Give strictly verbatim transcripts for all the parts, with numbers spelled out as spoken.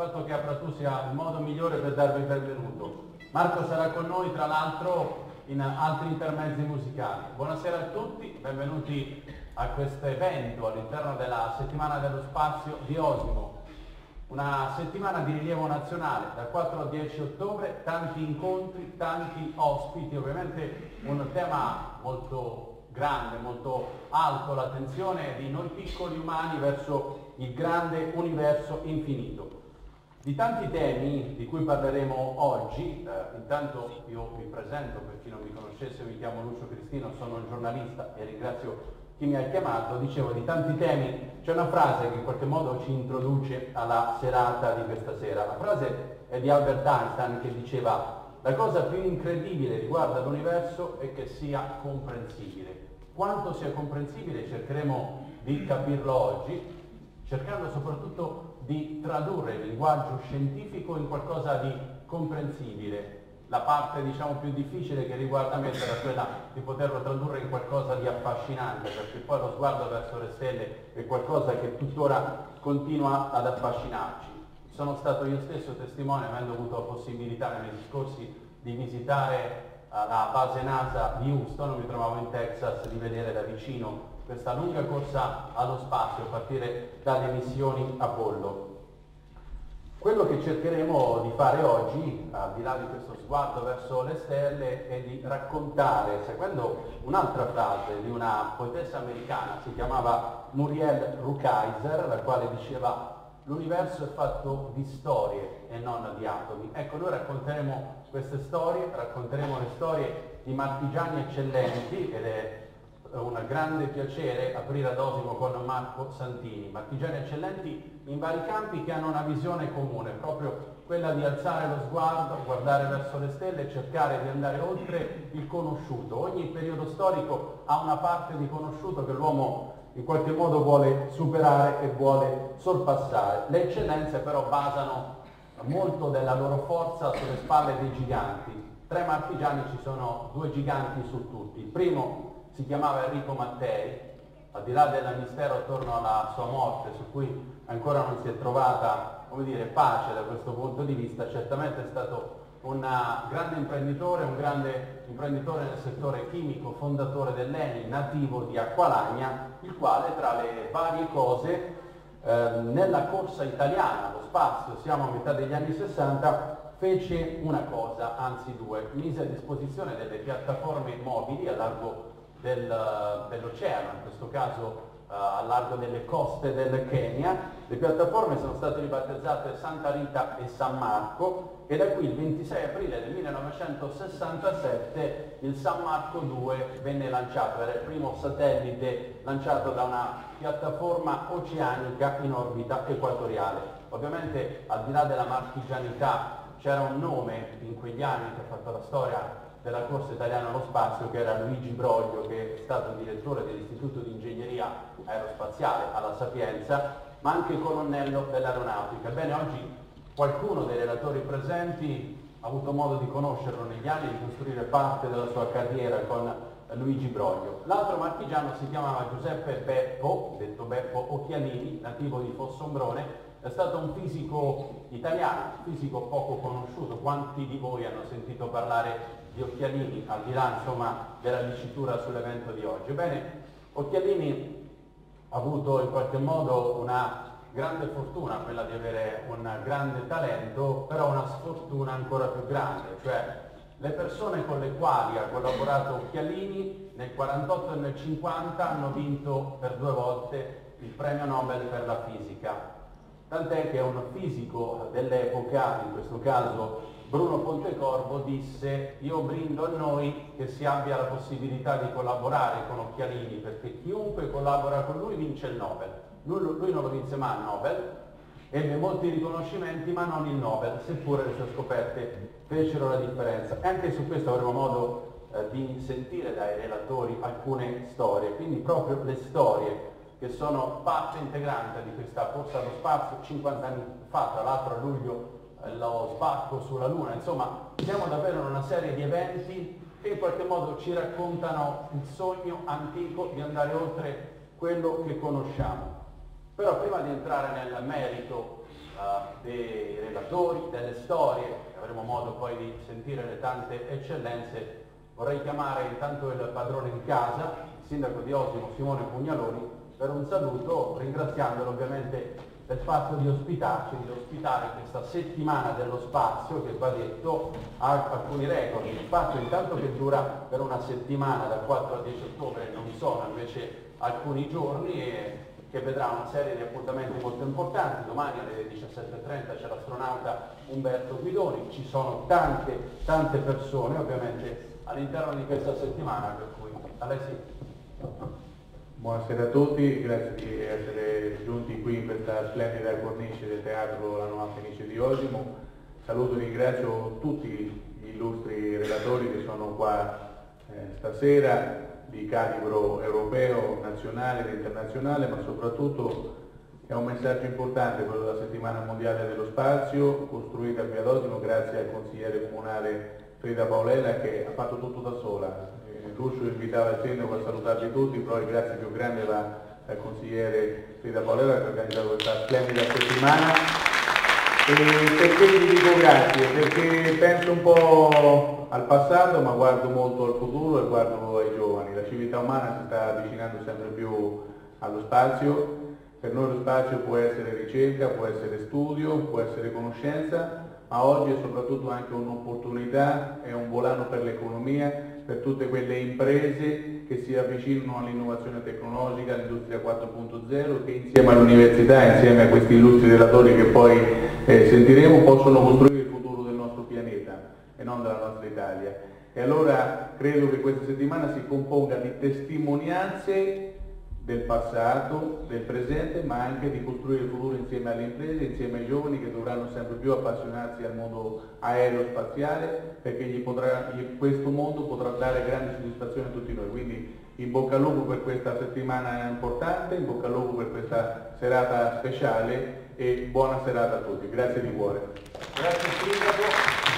fatto che Apratou sia il modo migliore per darvi il benvenuto. Marco sarà con noi, tra l'altro, in altri intermezzi musicali. Buonasera a tutti, benvenuti a questo evento all'interno della Settimana dello Spazio di Osimo. Una settimana di rilievo nazionale, dal quattro al dieci ottobre, tanti incontri, tanti ospiti, ovviamente un tema molto grande, molto alto, l'attenzione di noi piccoli umani verso il grande universo infinito. Di tanti temi di cui parleremo oggi, eh, intanto io mi presento, per chi non mi conoscesse, mi chiamo Lucio Cristino, sono un giornalista e ringrazio chi mi ha chiamato. Dicevo, di tanti temi, c'è una frase che in qualche modo ci introduce alla serata di questa sera. La frase è di Albert Einstein che diceva: la cosa più incredibile riguardo all'universo è che sia comprensibile. Quanto sia comprensibile cercheremo di capirlo oggi, cercando soprattutto di tradurre il linguaggio scientifico in qualcosa di comprensibile. La parte, diciamo, più difficile che riguarda me sarà quella di poterlo tradurre in qualcosa di affascinante, perché poi lo sguardo verso le stelle è qualcosa che tuttora continua ad affascinarci. Sono stato io stesso testimone, avendo avuto la possibilità nei mesi scorsi di visitare la base NASA di Houston, mi trovavo in Texas, di vedere da vicino questa lunga corsa allo spazio a partire dalle missioni Apollo. Quello che cercheremo di fare oggi, al di là di questo sguardo verso le stelle, è di raccontare, seguendo un'altra frase di una poetessa americana, si chiamava Muriel Rukeyser, la quale diceva: l'universo è fatto di storie e non di atomi. Ecco, noi racconteremo queste storie, racconteremo le storie di marchigiani eccellenti, ed è un grande piacere aprire ad Osimo con Marco Santini. Marchigiani eccellenti in vari campi che hanno una visione comune, proprio quella di alzare lo sguardo, guardare verso le stelle e cercare di andare oltre il conosciuto. Ogni periodo storico ha una parte di conosciuto che l'uomo in qualche modo vuole superare e vuole sorpassare. Le eccellenze però basano molto della loro forza sulle spalle dei giganti. Tra i marchigiani ci sono due giganti su tutti. Il primo si chiamava Enrico Mattei, al di là del mistero attorno alla sua morte, su cui ancora non si è trovata, come dire, pace da questo punto di vista. Certamente è stato un grande imprenditore, un grande imprenditore nel settore chimico, fondatore dell'Eni, nativo di Acqualagna, il quale tra le varie cose eh, nella corsa italiana allo spazio, siamo a metà degli anni sessanta, fece una cosa, anzi due: mise a disposizione delle piattaforme mobili a largo del, dell'oceano, in questo caso Uh, a largo delle coste del Kenya. Le piattaforme sono state ribattezzate Santa Rita e San Marco, e da qui il ventisei aprile del millenovecentosessantasette il San Marco due venne lanciato. Era il primo satellite lanciato da una piattaforma oceanica in orbita equatoriale. Ovviamente, al di là della marchigianità, c'era un nome in quegli anni che ha fatto la storia della corsa italiana allo spazio, che era Luigi Broglio, che è stato direttore dell'Istituto di Ingegneria Aerospaziale alla Sapienza, ma anche colonnello dell'aeronautica. Ebbene, oggi qualcuno dei relatori presenti ha avuto modo di conoscerlo negli anni, di costruire parte della sua carriera con Luigi Broglio. L'altro marchigiano si chiamava Giuseppe Beppo, detto Beppo Occhialini, nativo di Fossombrone. È stato un fisico italiano, un fisico poco conosciuto. Quanti di voi hanno sentito parlare di Occhialini, al di là, insomma, della dicitura sull'evento di oggi? Ebbene, Occhialini ha avuto in qualche modo una grande fortuna, quella di avere un grande talento, però una sfortuna ancora più grande, cioè le persone con le quali ha collaborato Occhialini nel quarantotto e nel cinquanta hanno vinto per due volte il premio Nobel per la fisica. Tant'è che un fisico dell'epoca, in questo caso Bruno Pontecorvo, disse: io brindo a noi che si abbia la possibilità di collaborare con Occhialini, perché chiunque collabora con lui vince il Nobel. Lui, lui non lo vinse mai il Nobel, ebbe molti riconoscimenti ma non il Nobel, seppure le sue scoperte fecero la differenza. E anche su questo avremo modo eh, di sentire dai relatori alcune storie, quindi proprio le storie che sono parte integrante di questa corsa allo spazio. cinquanta anni fa, tra l'altro a luglio, eh, lo sbarco sulla Luna. Insomma, siamo davvero in una serie di eventi che in qualche modo ci raccontano il sogno antico di andare oltre quello che conosciamo. Però prima di entrare nel merito dei relatori, delle storie, avremo modo poi di sentire le tante eccellenze. Vorrei chiamare intanto il padrone di casa, il sindaco di Osimo, Simone Pugnaloni, per un saluto, ringraziandolo ovviamente del fatto di ospitarci, di ospitare questa settimana dello spazio che, va detto, ha alcuni record. Il fatto intanto che dura per una settimana, dal quattro al dieci ottobre, non sono invece alcuni giorni, e che vedrà una serie di appuntamenti molto importanti. Domani alle diciassette e trenta c'è l'astronauta Umberto Guidoni, ci sono tante, tante persone ovviamente all'interno di questa settimana, per cui a lei sì. Buonasera a tutti, grazie di essere giunti qui in questa splendida cornice del teatro La Nuova Fenice di Osimo. Saluto e ringrazio tutti gli illustri relatori che sono qua eh, stasera, di calibro europeo, nazionale ed internazionale, ma soprattutto è un messaggio importante quello della Settimana Mondiale dello Spazio, costruita qui ad Osimo grazie al consigliere comunale Frida Paolella, che ha fatto tutto da sola. Lucio invitava il sindaco a salutarvi tutti, però il grazie più grande va al consigliere Frida Paolella che ha organizzato questa splendida settimana. E perché vi dico grazie? Perché penso un po' al passato, ma guardo molto al futuro e guardo ai giovani. La civiltà umana si sta avvicinando sempre più allo spazio. Per noi lo spazio può essere ricerca, può essere studio, può essere conoscenza, ma oggi è soprattutto anche un'opportunità, è un volano per l'economia, per tutte quelle imprese che si avvicinano all'innovazione tecnologica, all'industria quattro punto zero, che insieme all'università, insieme a questi illustri relatori che poi eh, sentiremo, possono costruire il futuro del nostro pianeta e non della nostra Italia. E allora credo che questa settimana si componga di testimonianze del passato, del presente, ma anche di costruire il futuro insieme alle imprese, insieme ai giovani che dovranno sempre più appassionarsi al mondo aerospaziale, perché gli potrà, gli, questo mondo potrà dare grande soddisfazione a tutti noi. Quindi in bocca al lupo per questa settimana importante, in bocca al lupo per questa serata speciale e buona serata a tutti. Grazie di cuore. Grazie Sindaco.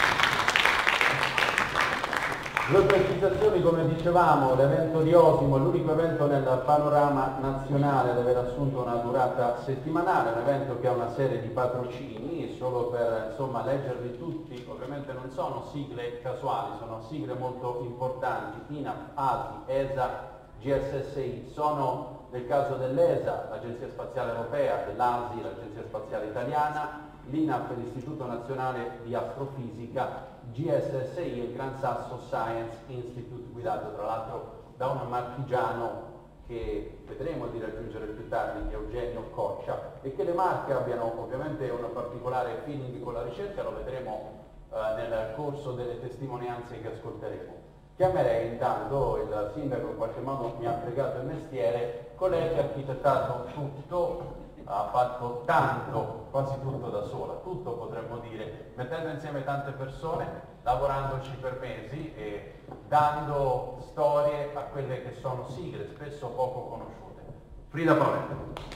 Due precisazioni, come dicevamo, l'evento di Osimo è l'unico evento nel panorama nazionale ad aver assunto una durata settimanale, un evento che ha una serie di patrocini, solo per insomma leggerli tutti, ovviamente non sono sigle casuali, sono sigle molto importanti, I N A F, A S I, E S A, G S S I, sono nel caso dell'E S A, l'Agenzia Spaziale Europea, dell'A S I, l'Agenzia Spaziale Italiana, l'I N A F, l'Istituto Nazionale di Astrofisica, G S S I, il Gran Sasso Science Institute, guidato tra l'altro da un marchigiano che vedremo di raggiungere più tardi, Eugenio Coccia, e che le Marche abbiano ovviamente un particolare feeling con la ricerca, lo vedremo eh, nel corso delle testimonianze che ascolteremo. Chiamerei intanto il sindaco, in qualche modo mi ha pregato il mestiere, colei che ha architettato tutto, ha fatto tanto, quasi tutto da sola, tutto potremmo dire, mettendo insieme tante persone, lavorandoci per mesi e dando storie a quelle che sono sigle, spesso poco conosciute. Frida Paolella.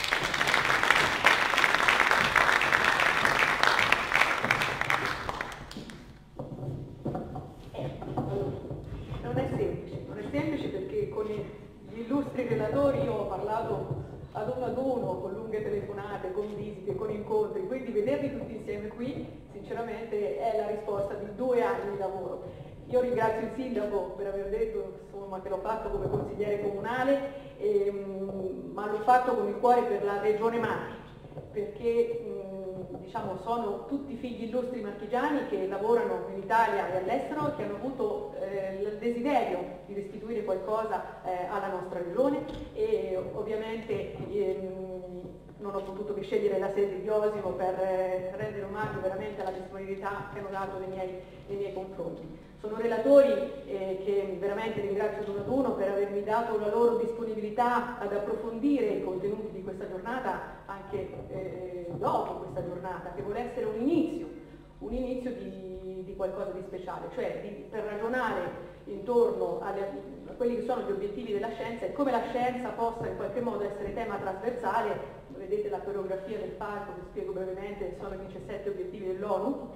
Non è semplice, non è semplice perché con gli illustri relatori io ho parlato ad uno ad uno, con lunghe telefonate, con visite, con incontri, quindi vederli tutti insieme qui sinceramente è la risposta di due anni di lavoro. Io ringrazio il sindaco per aver detto insomma, che l'ho fatto come consigliere comunale, ehm, ma l'ho fatto con il cuore per la regione Marche, perché mh, diciamo, sono tutti figli illustri marchigiani che lavorano in Italia e all'estero e che hanno avuto eh, il desiderio di restituire qualcosa eh, alla nostra regione e ovviamente ehm, non ho potuto che scegliere la sede di Osimo per eh, rendere omaggio veramente alla disponibilità che hanno dato nei miei, nei miei confronti. Sono relatori eh, che veramente ringrazio uno ad uno per avermi dato la loro disponibilità ad approfondire i contenuti di questa giornata anche eh, dopo questa giornata, che vuole essere un inizio, un inizio di, di qualcosa di speciale, cioè di, per ragionare intorno alle, a quelli che sono gli obiettivi della scienza e come la scienza possa in qualche modo essere tema trasversale. Vedete la coreografia del palco, vi spiego brevemente, sono i diciassette obiettivi dell'ONU.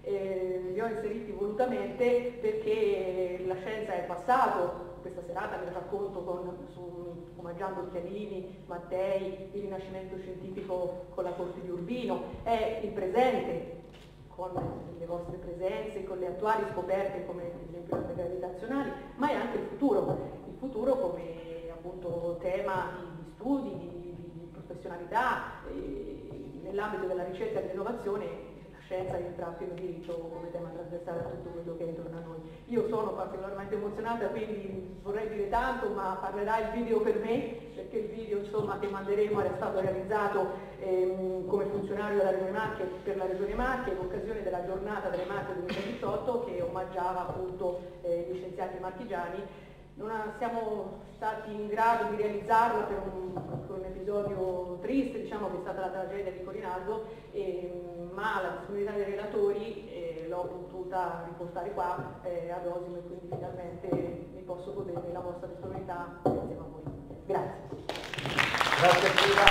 eh, li ho inseriti volutamente perché la scienza è passato. Questa serata vi racconto con, su, omaggiando Chialini, Mattei, il Rinascimento scientifico con la corte di Urbino, è il presente con le vostre presenze, con le attuali scoperte come ad esempio le gravitazionali, ma è anche il futuro, il futuro come appunto tema di, di studi, di, di, di professionalità, eh, nell'ambito della ricerca e dell'innovazione. Scienza entra a pieno diritto come tema trasversale a tutto quello che è intorno a noi. Io sono particolarmente emozionata, quindi vorrei dire tanto, ma parlerà il video per me, perché il video insomma, che manderemo è stato realizzato ehm, come funzionario della Regione Marche per la Regione Marche in occasione della giornata delle Marche duemiladiciotto che omaggiava appunto eh, gli scienziati marchigiani. Non siamo stati in grado di realizzarla per un, per un episodio triste, diciamo che è stata la tragedia di Corinaldo, eh, ma la disponibilità dei relatori eh, l'ho potuta riportare qua eh, ad Osimo e quindi finalmente mi posso godere la vostra disponibilità insieme a voi. Grazie. Grazie Frida.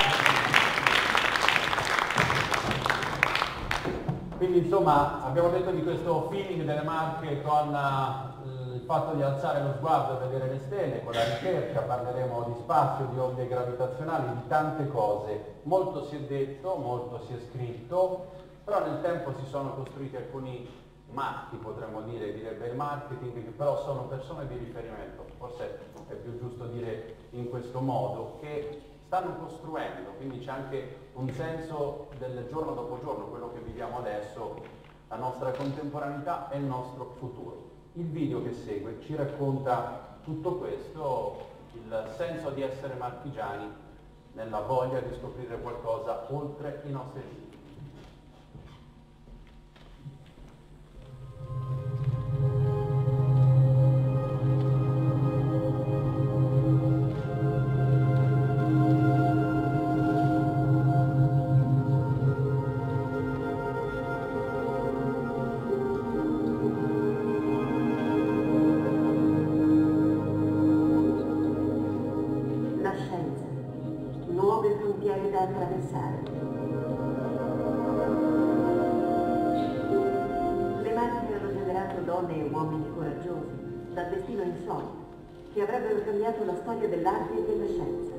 Quindi insomma abbiamo detto di questo feeling delle Marche con il fatto di alzare lo sguardo e vedere le stelle, con la ricerca parleremo di spazio, di onde gravitazionali, di tante cose. Molto si è detto, molto si è scritto, però nel tempo si sono costruiti alcuni matti, potremmo dire, direbbe il marketing, che però sono persone di riferimento, forse è più giusto dire in questo modo, che stanno costruendo, quindi c'è anche un senso del giorno dopo giorno, quello che viviamo adesso, la nostra contemporaneità e il nostro futuro. Il video che segue ci racconta tutto questo, il senso di essere marchigiani nella voglia di scoprire qualcosa oltre i nostri limiti. Attraversare. Le Marche hanno generato donne e uomini coraggiosi, dal destino insolito, che avrebbero cambiato la storia dell'arte e della scienza.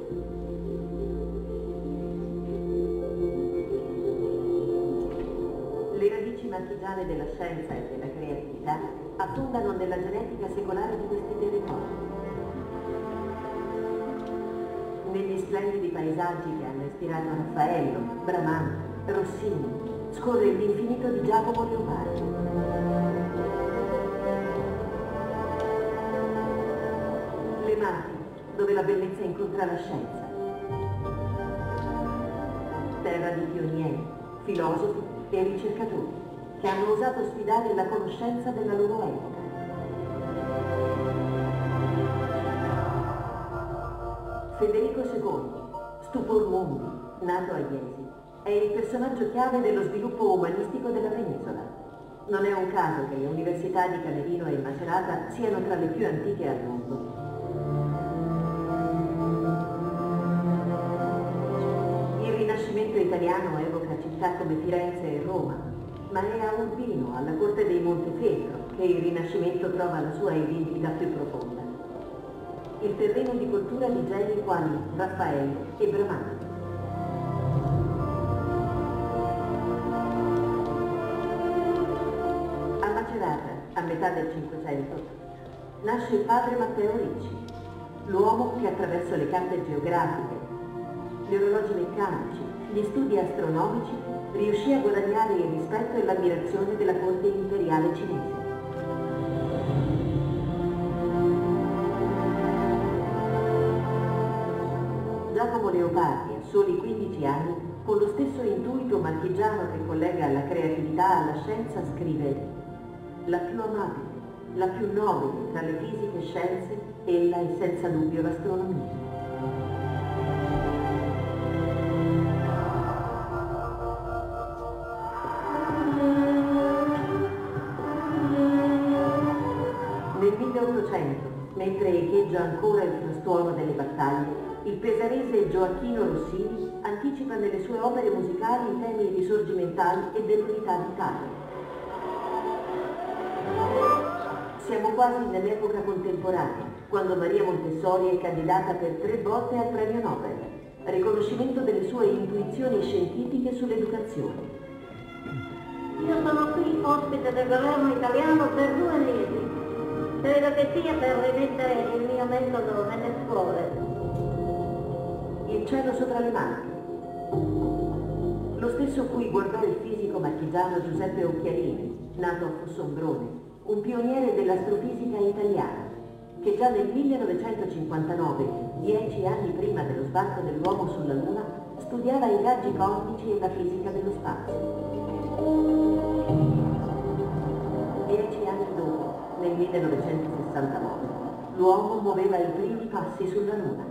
Le radici marchigiane della scienza e della creatività affondano nella genetica secolare di questi territori. Negli splendidi paesaggi che hanno ispirato Raffaello, Bramante, Rossini, scorre l'infinito di Giacomo Leopardi. Le Marche, dove la bellezza incontra la scienza. Terra di pionieri, filosofi e ricercatori che hanno osato sfidare la conoscenza della loro epoca. Federico secondo, Stupor Mundi, nato a Iesi, è il personaggio chiave dello sviluppo umanistico della penisola. Non è un caso che le università di Camerino e Macerata siano tra le più antiche al mondo. Il Rinascimento italiano evoca città come Firenze e Roma, ma è a Urbino, alla corte dei Montefeltro, che il Rinascimento trova la sua identità più profonda. Il terreno di coltura di geni quali Raffaello e Bramante. A Macerata, a metà del Cinquecento, nasce il padre Matteo Ricci, l'uomo che attraverso le carte geografiche, gli orologi meccanici, gli studi astronomici, riuscì a guadagnare il rispetto e l'ammirazione della corte imperiale cinese. Giacomo Leopardi, a soli quindici anni, con lo stesso intuito marchigiano che collega la creatività alla scienza, scrive: la più amabile, la più nobile tra le fisiche scienze, ella è senza dubbio l'astronomia. Nel milleottocento, mentre echeggia ancora il frastuono delle battaglie, il pesarese Gioacchino Rossini anticipa nelle sue opere musicali i temi risorgimentali e dell'unità d'Italia. Siamo quasi nell'epoca contemporanea, quando Maria Montessori è candidata per tre volte al premio Nobel, riconoscimento delle sue intuizioni scientifiche sull'educazione. Io sono qui ospite del governo italiano per due mesi. Credo che sia per rimettere il mio metodo nelle scuole. Il cielo sopra le Marche. Lo stesso cui guardò il fisico marchigiano Giuseppe Occhialini, nato a Fossombrone, un pioniere dell'astrofisica italiana, che già nel millenovecentocinquantanove, dieci anni prima dello sbarco dell'uomo sulla Luna, studiava i raggi cosmici e la fisica dello spazio. Dieci anni dopo, nel millenovecentosessantanove, l'uomo muoveva i primi passi sulla Luna.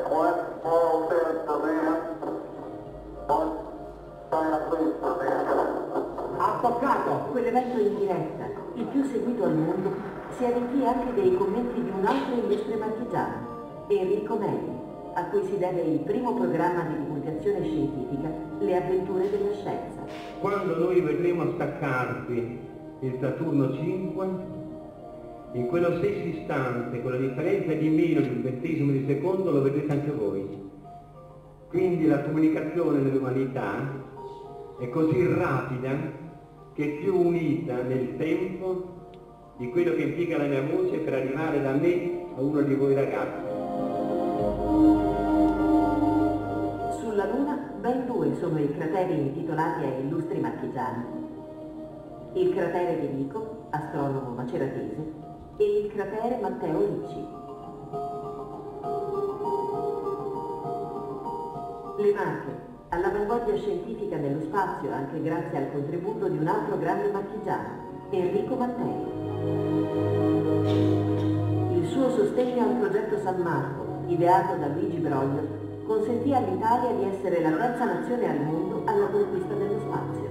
Ha toccato! Quell'evento in diretta, il più seguito al mondo, si arricchì anche dei commenti di un altro illustre marchigiano, Enrico Meli, a cui si deve il primo programma di divulgazione scientifica, Le avventure della scienza. Quando noi vedremo staccarsi il Saturno cinque, in quello stesso istante, con la differenza di meno di un ventesimo di secondo, lo vedrete anche voi. Quindi la comunicazione nell'umanità è così rapida che è più unita nel tempo di quello che impiega la mia voce per arrivare da me a uno di voi ragazzi. Sulla Luna ben due sono i crateri intitolati ai illustri marchigiani. Il cratere di Vico, astronomo maceratese, e il cratere Matteo Ricci. Le Marche, all'avanguardia scientifica nello spazio anche grazie al contributo di un altro grande marchigiano, Enrico Mattei. Il suo sostegno al progetto San Marco, ideato da Luigi Broglio, consentì all'Italia di essere la terza nazione al mondo alla conquista dello spazio.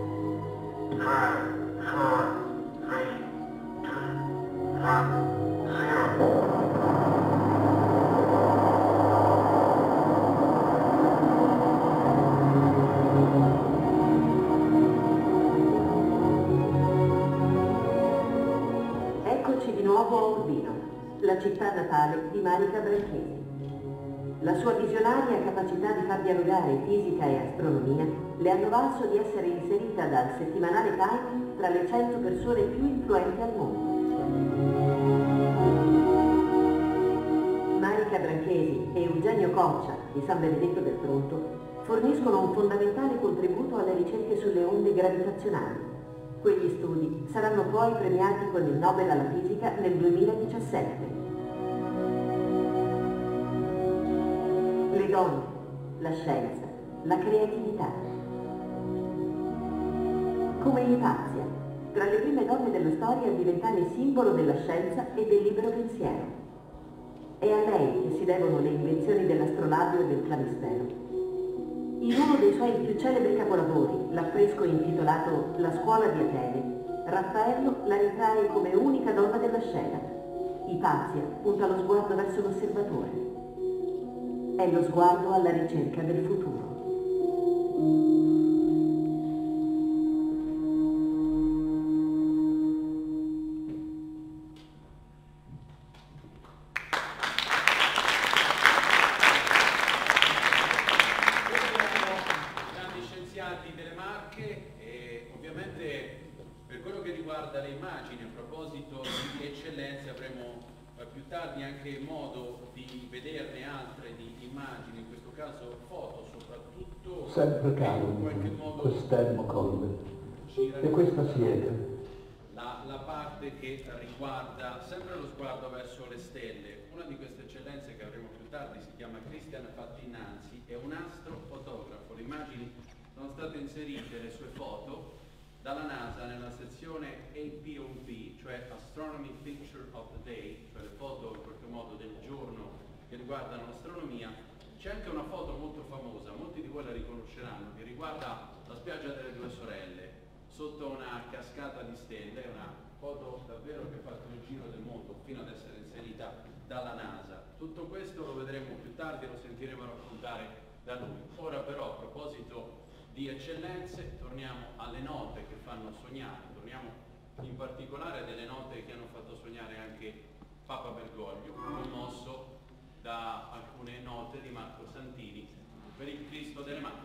Eccoci di nuovo a Urbino, la città natale di Marica Branchesi. La sua visionaria capacità di far dialogare fisica e astronomia le hanno valso di essere inserita dal settimanale Time tra le cento persone più influenti al mondo. Marica Branchesi e Eugenio Coccia di San Benedetto del Tronto forniscono un fondamentale contributo alle ricerche sulle onde gravitazionali. Quegli studi saranno poi premiati con il Nobel alla fisica nel duemiladiciassette. Le donne, la scienza, la creatività. Come Ipazia, tra le prime donne della storia a diventare simbolo della scienza e del libero pensiero. È a lei che si devono le invenzioni dell'astrolabio e del clavistero. In uno dei suoi più celebri capolavori, l'affresco intitolato La scuola di Atene, Raffaello la ritrae come unica donna della scena. Ipazia punta lo sguardo verso l'osservatore. È lo sguardo alla ricerca del futuro. Grandi scienziati delle Marche e ovviamente per quello che riguarda le immagini, a proposito di eccellenze, avremo più tardi anche modo di vederne altre di immagini, in questo caso foto soprattutto, sempre caro in qualche modo quest'elmo colbe e questa siete la, la parte che riguarda sempre lo sguardo verso le stelle. Una di queste eccellenze che avremo più tardi si chiama Cristian Fattinanzi, è un astrofotografo. Le immagini sono state inserite, le sue foto, dalla NASA nella sezione A P O V, cioè Astronomy Picture of the Day, cioè le foto in qualche modo del giorno che riguardano l'astronomia. C'è anche una foto molto famosa, molti di voi la riconosceranno, che riguarda la spiaggia delle due sorelle, sotto una cascata di stelle, una foto davvero che ha fatto il giro del mondo fino ad essere inserita dalla NASA. Tutto questo lo vedremo più tardi, lo sentiremo raccontare da lui. Ora però, a proposito di eccellenze, torniamo alle note che fanno sognare, torniamo in particolare delle note che hanno fatto sognare anche Papa Bergoglio, commosso da alcune note di Marco Santini per il Cristo delle Mani.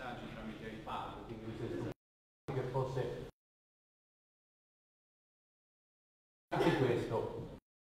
messaggi tramite iPad, quindi che fosse anche questo.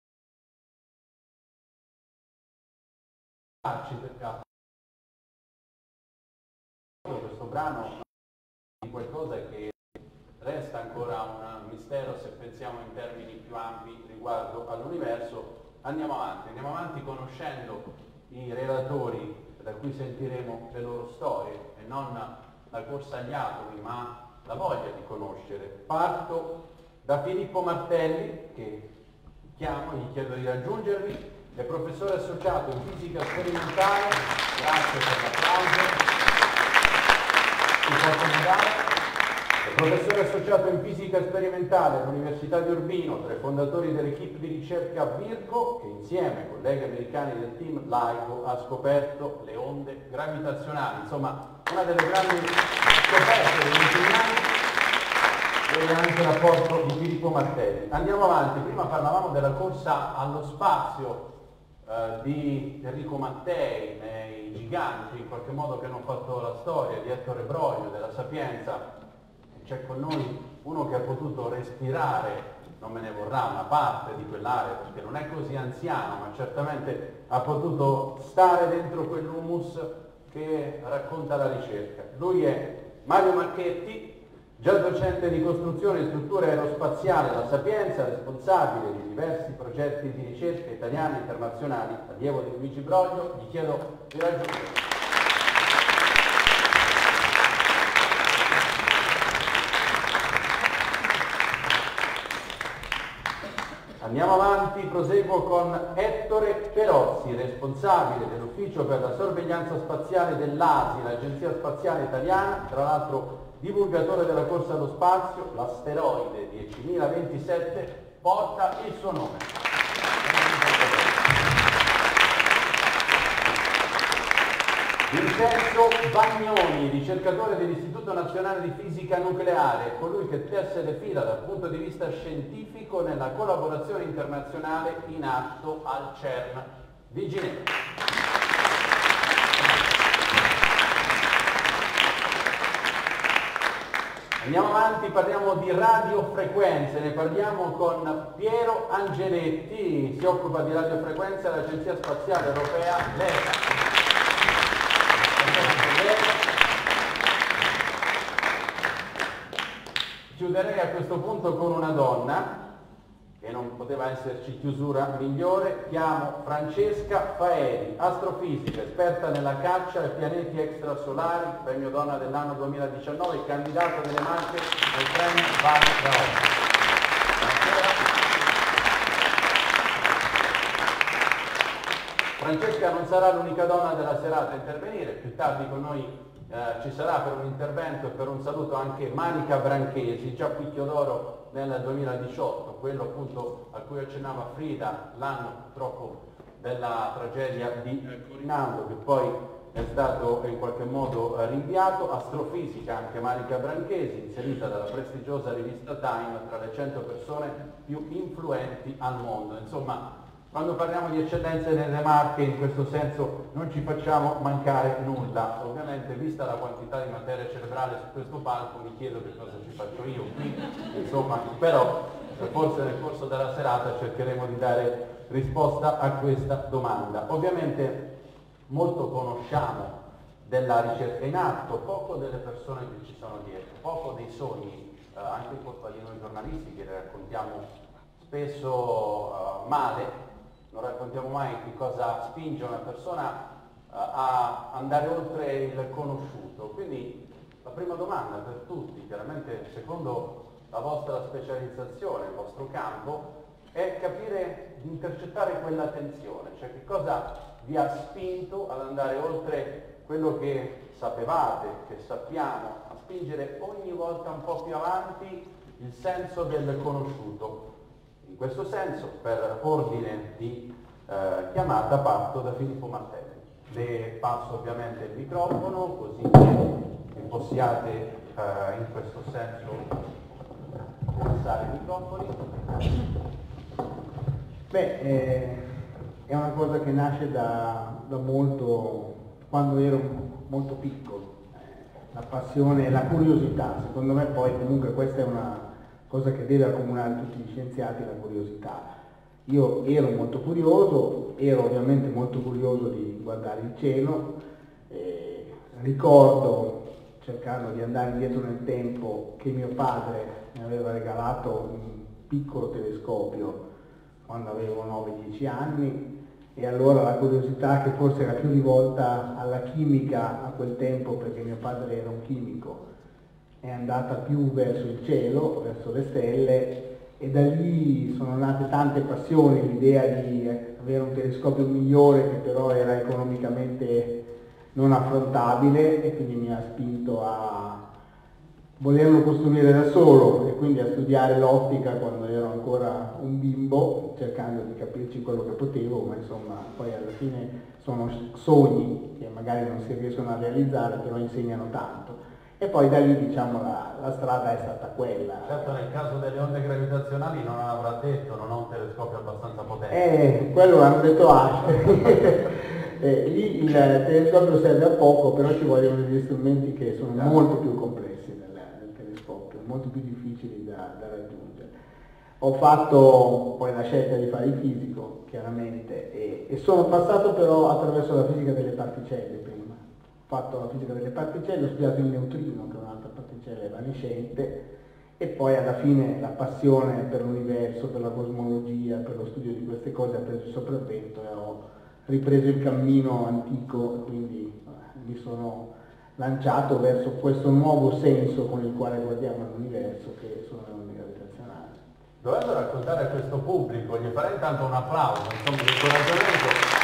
Questo brano di qualcosa che resta ancora un mistero se pensiamo in termini più ampi riguardo all'universo. Andiamo avanti, andiamo avanti conoscendo i relatori da cui sentiremo le loro storie e non la corsa agli atomi ma la voglia di conoscere. Parto da Filippo Martelli, che chiamo, gli chiedo di raggiungermi, è professore associato in fisica sperimentale, grazie per l'applauso. Si può accomodare. È professore associato in fisica sperimentale all'Università di Urbino, tra i fondatori dell'equipe di ricerca Virgo, che insieme ai colleghi americani del team LIGO ha scoperto le onde gravitazionali. Insomma, una delle grandi scoperte degli ultimi anni e anche il rapporto di Filippo Martelli. Andiamo avanti, prima parlavamo della corsa allo spazio eh, di Enrico Mattei, nei giganti in qualche modo che hanno fatto la storia, di Ettore Broglio, della Sapienza. C'è con noi uno che ha potuto respirare, non me ne vorrà, una parte di quell'area, perché non è così anziano, ma certamente ha potuto stare dentro quell'humus che racconta la ricerca. Lui è Mario Marchetti, già docente di costruzione e strutture aerospaziali alla Sapienza, responsabile di diversi progetti di ricerca italiani e internazionali, allievo di Luigi Broglio. Gli chiedo di raggiungere. Andiamo avanti, proseguo con Ettore Perozzi, responsabile dell'Ufficio per la sorveglianza spaziale dell'A S I, l'Agenzia Spaziale Italiana, tra l'altro divulgatore della corsa allo spazio. L'asteroide diecimilaventisette porta il suo nome. Vincenzo Bagnoni, ricercatore dell'Istituto Nazionale di Fisica Nucleare, colui che tesse le fila dal punto di vista scientifico nella collaborazione internazionale in atto al CERN di Ginevra. Andiamo avanti, parliamo di radiofrequenze, ne parliamo con Piero Angeletti, si occupa di radiofrequenze all'Agenzia Spaziale Europea, l'E S A. Chiuderei a questo punto con una donna, e non poteva esserci chiusura migliore. Chiamo Francesca Faedi, astrofisica, esperta nella caccia ai pianeti extrasolari, premio donna dell'anno duemiladiciannove, candidata delle Marche al premio Vale d'Aosta. Francesca non sarà l'unica donna della serata a intervenire, più tardi con noi eh, ci sarà per un intervento e per un saluto anche Manica Branchesi, già Picchio d'Oro nel duemiladiciotto, quello appunto a cui accennava Frida, l'anno purtroppo della tragedia di Corinaldo, che poi è stato in qualche modo rinviato. Astrofisica anche Manica Branchesi, inserita dalla prestigiosa rivista Time tra le cento persone più influenti al mondo. Insomma, quando parliamo di eccellenze nelle Marche, in questo senso non ci facciamo mancare nulla. Ovviamente, vista la quantità di materia cerebrale su questo palco, mi chiedo che cosa ci faccio io qui, insomma, però forse nel corso della serata cercheremo di dare risposta a questa domanda. Ovviamente molto conosciamo della ricerca in atto, poco delle persone che ci sono dietro, poco dei sogni, eh, anche in colpa di noi giornalisti che le raccontiamo spesso eh, male. Non raccontiamo mai che cosa spinge una persona uh, a andare oltre il conosciuto. Quindi la prima domanda per tutti, chiaramente secondo la vostra specializzazione, il vostro campo, è capire di intercettare quella tensione, cioè che cosa vi ha spinto ad andare oltre quello che sapevate, che sappiamo, a spingere ogni volta un po' più avanti il senso del conosciuto. In questo senso, per ordine di eh, chiamata, parto da Filippo Martelli. Le passo ovviamente il microfono, così che vi possiate eh, in questo senso passare i microfoni. Beh, eh, è una cosa che nasce da, da molto, quando ero molto piccolo. la passione e la curiosità. Secondo me poi comunque questa è una cosa che deve accomunare tutti gli scienziati, la curiosità. Io ero molto curioso, ero ovviamente molto curioso di guardare il cielo, eh, ricordo, cercando di andare indietro nel tempo, che mio padre mi aveva regalato un piccolo telescopio quando avevo nove dieci anni, e allora la curiosità, che forse era più rivolta alla chimica a quel tempo, perché mio padre era un chimico, è andata più verso il cielo, verso le stelle, e da lì sono nate tante passioni, l'idea di avere un telescopio migliore che però era economicamente non affrontabile, e quindi mi ha spinto a volerlo costruire da solo e quindi a studiare l'ottica quando ero ancora un bimbo, cercando di capirci quello che potevo, ma insomma poi alla fine sono sogni che magari non si riescono a realizzare, però insegnano tanto. E poi da lì, diciamo, la, la strada è stata quella. Certo, nel caso delle onde gravitazionali non avrà detto, non ho un telescopio abbastanza potente. Eh, quello l'hanno detto altri. eh, lì il telescopio serve a poco, però ci vogliono degli strumenti che sono Certo. molto più complessi del, del telescopio, molto più difficili da, da raggiungere. Ho fatto poi la scelta di fare il fisico, chiaramente, e, e sono passato però attraverso la fisica delle particelle prima. Ho fatto la fisica delle particelle, ho studiato il neutrino, che è un'altra particella evanescente, e poi alla fine la passione per l'universo, per la cosmologia, per lo studio di queste cose ha preso il sopravvento e ho ripreso il cammino antico, quindi eh, mi sono lanciato verso questo nuovo senso con il quale guardiamo l'universo, che sono le onde gravitazionali. Dovendo raccontare a questo pubblico, gli farei intanto un applauso, insomma, di incoraggiamento.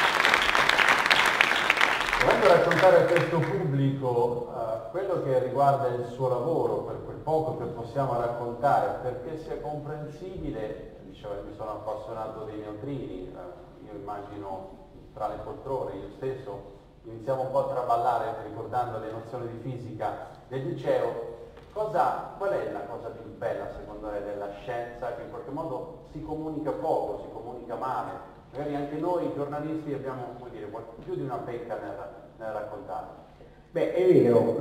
Dovendo raccontare a questo pubblico uh, quello che riguarda il suo lavoro, per quel poco che possiamo raccontare, perché sia comprensibile, diceva che mi sono appassionato dei neutrini, uh, io immagino tra le poltrone, io stesso iniziamo un po' a traballare ricordando le nozioni di fisica del liceo. Cosa, qual è la cosa più bella secondo lei della scienza, che in qualche modo si comunica poco, si comunica male? Magari anche noi giornalisti abbiamo, come dire, più di una pecca nel, nel raccontare. Beh, è vero,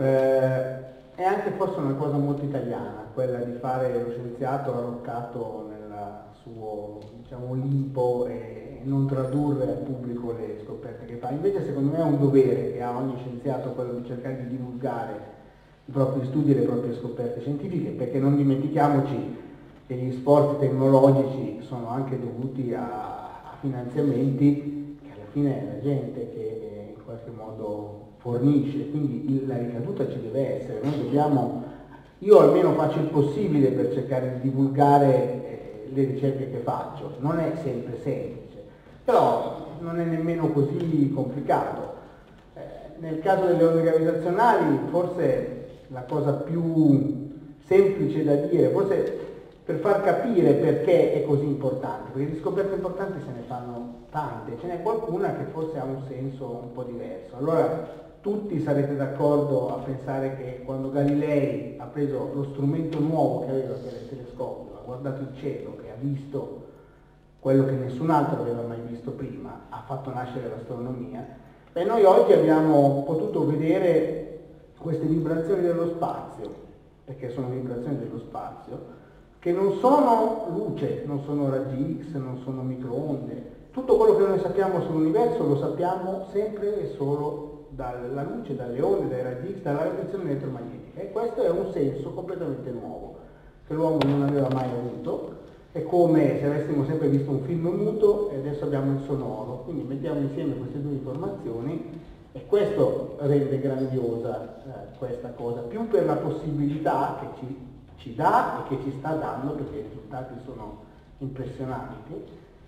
eh, è anche forse una cosa molto italiana, quella di fare lo scienziato arroccato nel suo, diciamo, Olimpo e non tradurre al pubblico le scoperte che fa. Invece secondo me è un dovere che ha ogni scienziato quello di cercare di divulgare i propri studi e le proprie scoperte scientifiche, perché non dimentichiamoci che gli sforzi tecnologici sono anche dovuti a finanziamenti che alla fine è la gente che in qualche modo fornisce, quindi la ricaduta ci deve essere. Noi dobbiamo, io almeno faccio il possibile per cercare di divulgare eh, le ricerche che faccio, non è sempre semplice, però non è nemmeno così complicato. Eh, nel caso delle onde gravitazionali forse la cosa più semplice da dire, forse per far capire perché è così importante, perché di scoperte importanti se ne fanno tante, ce n'è qualcuna che forse ha un senso un po' diverso. Allora tutti sarete d'accordo a pensare che quando Galilei ha preso lo strumento nuovo che aveva, che era il telescopio, ha guardato il cielo e ha visto quello che nessun altro aveva mai visto prima, ha fatto nascere l'astronomia, e noi oggi abbiamo potuto vedere queste vibrazioni dello spazio, perché sono vibrazioni dello spazio, che non sono luce, non sono raggi X, non sono microonde. Tutto quello che noi sappiamo sull'universo lo sappiamo sempre e solo dalla luce, dalle onde, dai raggi X, dalla radiazione elettromagnetica. E questo è un senso completamente nuovo, che l'uomo non aveva mai avuto. È come se avessimo sempre visto un film muto e adesso abbiamo il sonoro. Quindi mettiamo insieme queste due informazioni e questo rende grandiosa eh, questa cosa, più per la possibilità che ci ci dà e che ci sta dando, perché i risultati sono impressionanti,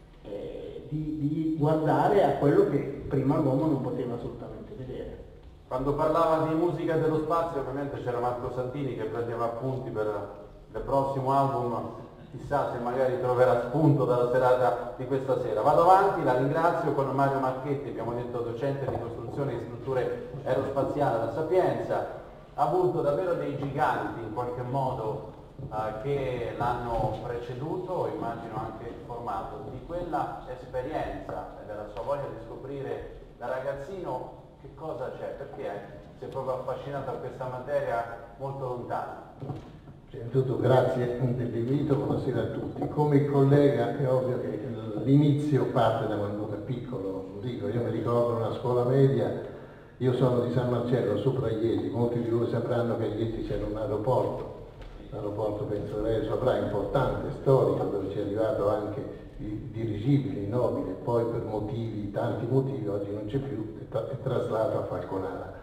eh, di, di guardare a quello che prima l'uomo non poteva assolutamente vedere. Quando parlava di musica dello spazio, ovviamente c'era Marco Santini che prendeva appunti per il prossimo album, chissà se magari troverà spunto dalla serata di questa sera. Vado avanti, la ringrazio con Mario Marchetti, abbiamo detto docente di costruzione di strutture aerospaziali alla Sapienza. Ha avuto davvero dei giganti in qualche modo eh, che l'hanno preceduto, immagino anche formato. Di quella esperienza e della sua voglia di scoprire da ragazzino, Che cosa c'è? Perché sei proprio affascinato a questa materia molto lontana? Innanzitutto grazie dell'invito, buonasera a tutti. Come collega è ovvio che l'inizio parte da quando ero piccolo, lo dico, io mi ricordo una scuola media, io sono di San Marcello, sopra Iesi, molti di voi sapranno che a Iesi c'era un aeroporto, l'aeroporto penso che lei saprà, importante, storico, dove ci è arrivato anche il dirigibile, il nobile, poi per motivi, tanti motivi, oggi non c'è più, è, tra è traslato a Falconara.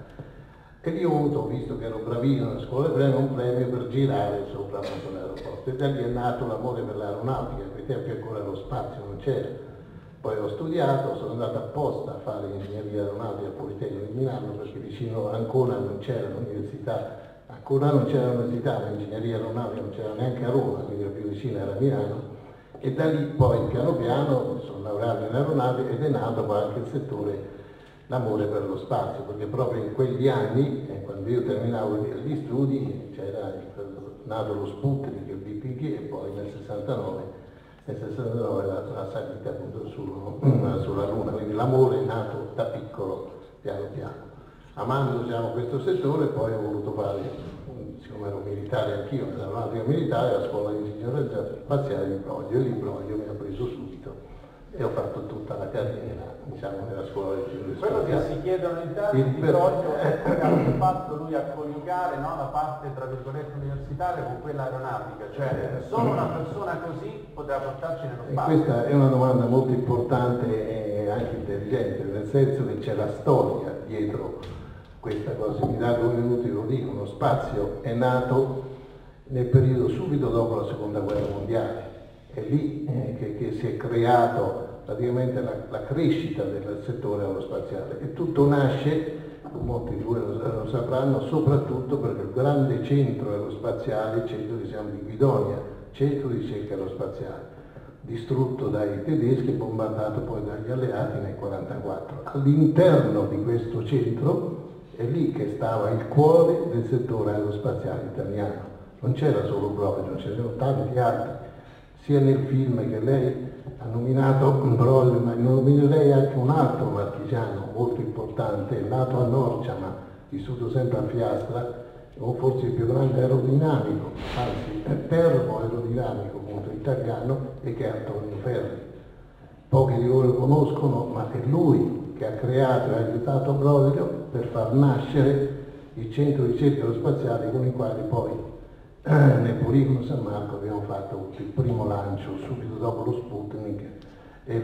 E io ho avuto, visto che ero bravino nella scuola, premio un premio per girare sopra l'aeroporto, e da lì è nato l'amore per l'aeronautica, a quei tempi ancora lo spazio non c'era. Poi ho studiato, sono andato apposta a fare ingegneria aeronautica al Politecnico di Milano, perché vicino a Ancona non c'era l'università, ancora non c'era l'università, l'ingegneria aeronautica non c'era neanche a Roma, quindi la più vicina era Milano, e da lì poi piano piano mi sono laureato in aeronautica ed è nato poi anche il settore, l'amore per lo spazio, perché proprio in quegli anni, eh, quando io terminavo gli studi, c'era nato lo Sputnik, il B P G, e poi nel sessantanove, nel sessantanove la, la salita appunto su, sulla Luna, quindi l'amore è nato da piccolo, piano piano. Amando diciamo, questo settore, poi ho voluto fare, siccome ero militare anch'io, nell'aeronautica militare, la scuola di ingegneria spaziale di Broglio, e lì Broglio mi ha preso subito e ho fatto tutta la carriera, diciamo, nella scuola di ingegneria spaziale. Quello che si chiedono in tanti di Broglio è come ha fatto lui a coniugare, no, la parte tra virgolette universitaria con quella aeronautica, cioè solo una persona così poteva portarci nello spazio. E questa è una domanda molto importante e anche intelligente, nel senso che c'è la storia dietro questa cosa. Mi dà due minuti, lo dico, lo spazio è nato nel periodo subito dopo la seconda guerra mondiale, è lì eh, che, che si è creato praticamente la, la crescita del settore aerospaziale, e tutto nasce, molti di voi lo, lo sapranno, soprattutto perché il grande centro aerospaziale, il centro diciamo, di Guidonia, centro di ricerca aerospaziale, distrutto dai tedeschi e bombardato poi dagli alleati nel millenovecentoquarantaquattro. All'interno di questo centro è lì che stava il cuore del settore aerospaziale italiano. Non c'era solo Broglio, ce n'erano tanti altri, sia nel film che lei ha nominato Broglio, ma nominerei anche un altro marchigiano molto importante, nato a Norcia ma vissuto sempre a Fiastra, o forse il più grande aerodinamico, anzi termoaerodinamico appunto italiano, e che è Antonio Ferri. Pochi di voi lo conoscono, ma è lui che ha creato e ha aiutato Broglio per far nascere il centro di ricerca aerospaziale con i quali poi eh, nel poligono San Marco abbiamo fatto il primo lancio subito dopo lo Sputnik e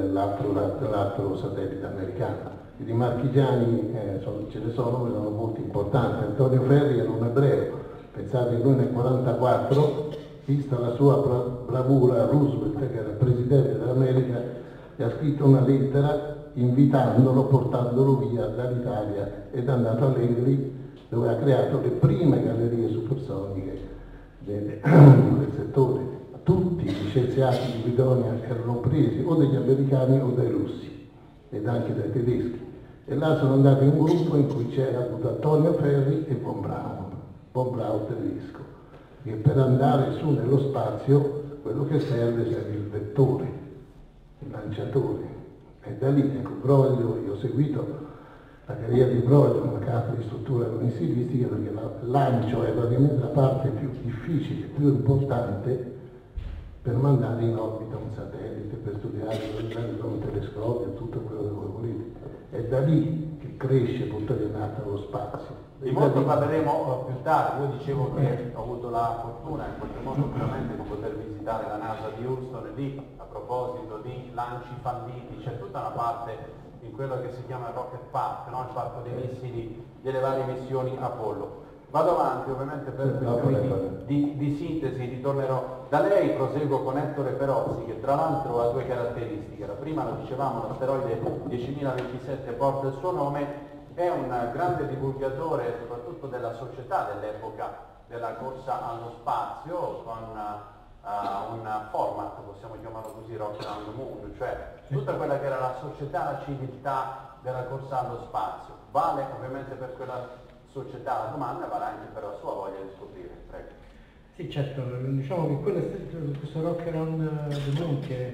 l'altro satellite americano. I marchigiani eh, sono, ce ne sono, ma sono molto importanti. Antonio Ferri era un ebreo, pensate che lui nel millenovecentoquarantaquattro, vista la sua bra bravura, Roosevelt, che era il presidente dell'America, gli ha scritto una lettera invitandolo, portandolo via dall'Italia, ed è andato a Langley, dove ha creato le prime gallerie supersoniche del, del settore. Tutti gli scienziati di Guidonia erano presi o dagli americani o dai russi, ed anche dai tedeschi. E là sono andati in un gruppo in cui c'era Antonio Ferri e von Braun, von Braun tedesco, che per andare su nello spazio quello che serve serve il vettore, il lanciatore. E da lì, ecco, Broglio, io ho seguito la carriera di Broglio, una casa di struttura missilistiche, perché il lancio è praticamente la parte più difficile, più importante per mandare in orbita un satellite, per studiare con un telescopio, tutto quello che voi volete. È da lì che cresce tutta l'annata allo spazio. Di molto parleremo più tardi. Io dicevo che ho avuto la fortuna in qualche modo veramente di poter visitare la NASA di Houston, e lì a proposito di lanci falliti c'è tutta una parte in quello che si chiama il Rocket Park, no? Il parco dei missili delle varie missioni Apollo. Vado avanti ovviamente per questioni di, di sintesi, ritornerò da lei, proseguo con Ettore Perozzi, che tra l'altro ha due caratteristiche. La prima, lo dicevamo, l'asteroide diecimila ventisette porta il suo nome, è un grande divulgatore soprattutto della società dell'epoca della corsa allo spazio, con uh, un format, possiamo chiamarlo così, Rock Around the Moon, cioè tutta quella che era la società, la civiltà della corsa allo spazio. Vale ovviamente per quella società la domanda, vale anche per la sua voglia di scoprire. Prego. Sì, certo, diciamo che quello, questo Rock Around the Moon, che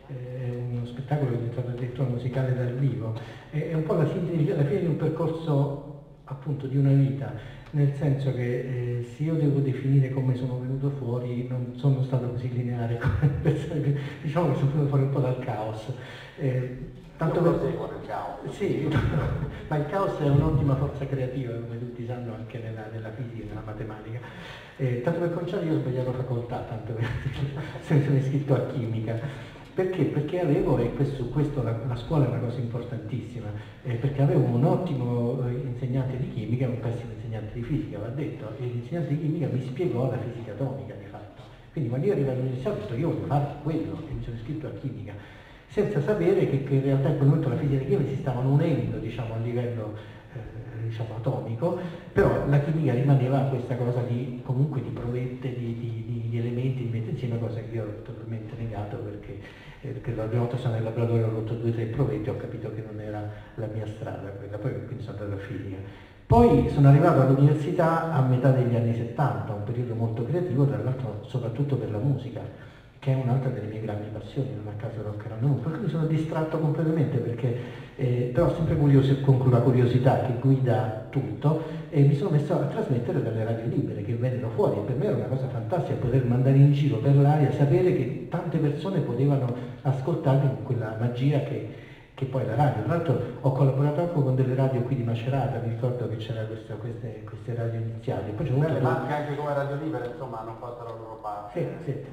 è uno spettacolo che è diventato addirittura musicale dal vivo, è un po' la fine, la fine di un percorso appunto di una vita, nel senso che eh, se io devo definire come sono venuto fuori non sono stato così lineare, diciamo che sono venuto fuori un po' dal caos. Eh, tanto io per... il caos. Sì, ma il caos è un'ottima forza creativa, come tutti sanno anche nella, nella fisica, nella matematica. Eh, tanto per cominciare io ho sbagliato facoltà, tanto per se mi sono iscritto a chimica. Perché? Perché avevo, e questo, su questo la, la scuola è una cosa importantissima, eh, perché avevo un ottimo eh, insegnante di chimica e un pessimo insegnante di fisica, va detto, e l'insegnante di chimica mi spiegò la fisica atomica di fatto. Quindi quando io arrivo all'università ho detto io voglio fare quello e mi sono iscritto a chimica, senza sapere che, che in realtà in quel momento la fisica e la chimica si stavano unendo, diciamo, a livello eh, diciamo, atomico, però la chimica rimaneva questa cosa di, comunque di provette, di, di, di elementi, di mettere insieme, cosa che io ho totalmente negato perché perché la prima volta sono nel laboratorio, ho rotto due o tre provetti e ho capito che non era la mia strada quella, poi quindi sono andato a fisica. Poi sono arrivato all'università a metà degli anni settanta, un periodo molto creativo, tra l'altro soprattutto per la musica, che è un'altra delle mie grandi passioni, non a caso rock and roll, per cui mi sono distratto completamente, perché, eh, però sempre curioso, con la curiosità che guida tutto, e mi sono messo a trasmettere dalle radio libere che vennero fuori, e per me era una cosa fantastica poter mandare in giro per l'aria, sapere che tante persone potevano ascoltarmi con quella magia che, che poi è la radio. Tra l'altro ho collaborato anche con delle radio qui di Macerata, mi ricordo che c'erano queste, queste radio iniziali. Poi c'è avuto ma anche, anche come radio libera, insomma, hanno fatto la loro parte. Sì, sì.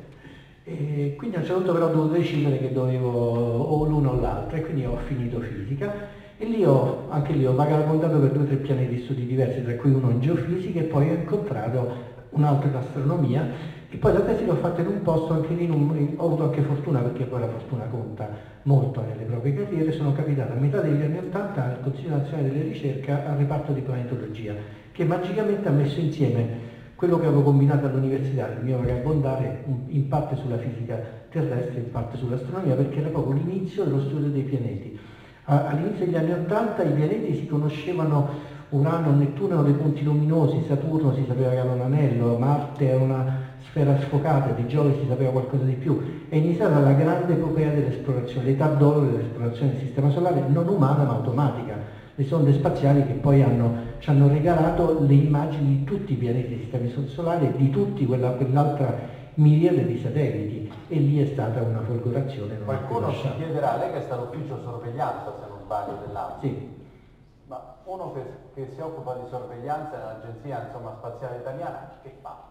E quindi a un certo punto però ho dovuto decidere che dovevo o l'uno o l'altro, e quindi ho finito fisica. E lì ho, anche lì ho vagabondato per due o tre piani di studi diversi, tra cui uno in geofisica, e poi ho incontrato un altro in astronomia, e poi la tesi l'ho fatta in un posto, anche lì in un, ho avuto anche fortuna, perché poi la fortuna conta molto nelle proprie carriere. Sono capitato a metà degli anni Ottanta al Consiglio Nazionale delle Ricerche al reparto di planetologia, che magicamente ha messo insieme quello che avevo combinato all'università, il mio vagabondare, in parte sulla fisica terrestre, in parte sull'astronomia, perché era proprio l'inizio dello studio dei pianeti. All'inizio degli anni Ottanta i pianeti si conoscevano, Urano, Nettuno erano dei punti luminosi, Saturno si sapeva che era un anello, Marte era una sfera sfocata, di Giove si sapeva qualcosa di più. È iniziata la grande epopea dell'esplorazione, l'età d'oro dell'esplorazione del sistema solare, non umana ma automatica. Le sonde spaziali che poi hanno, ci hanno regalato le immagini di tutti i pianeti del sistema solare e di tutti quella, quell'altra miriade di satelliti, e lì è stata una folgorazione. Qualcuno si chiederà, lei che sta all'ufficio sorveglianza, se non sbaglio, dell'A S I, sì. Ma uno che, che si occupa di sorveglianza nell'Agenzia insomma, Spaziale Italiana, che fa?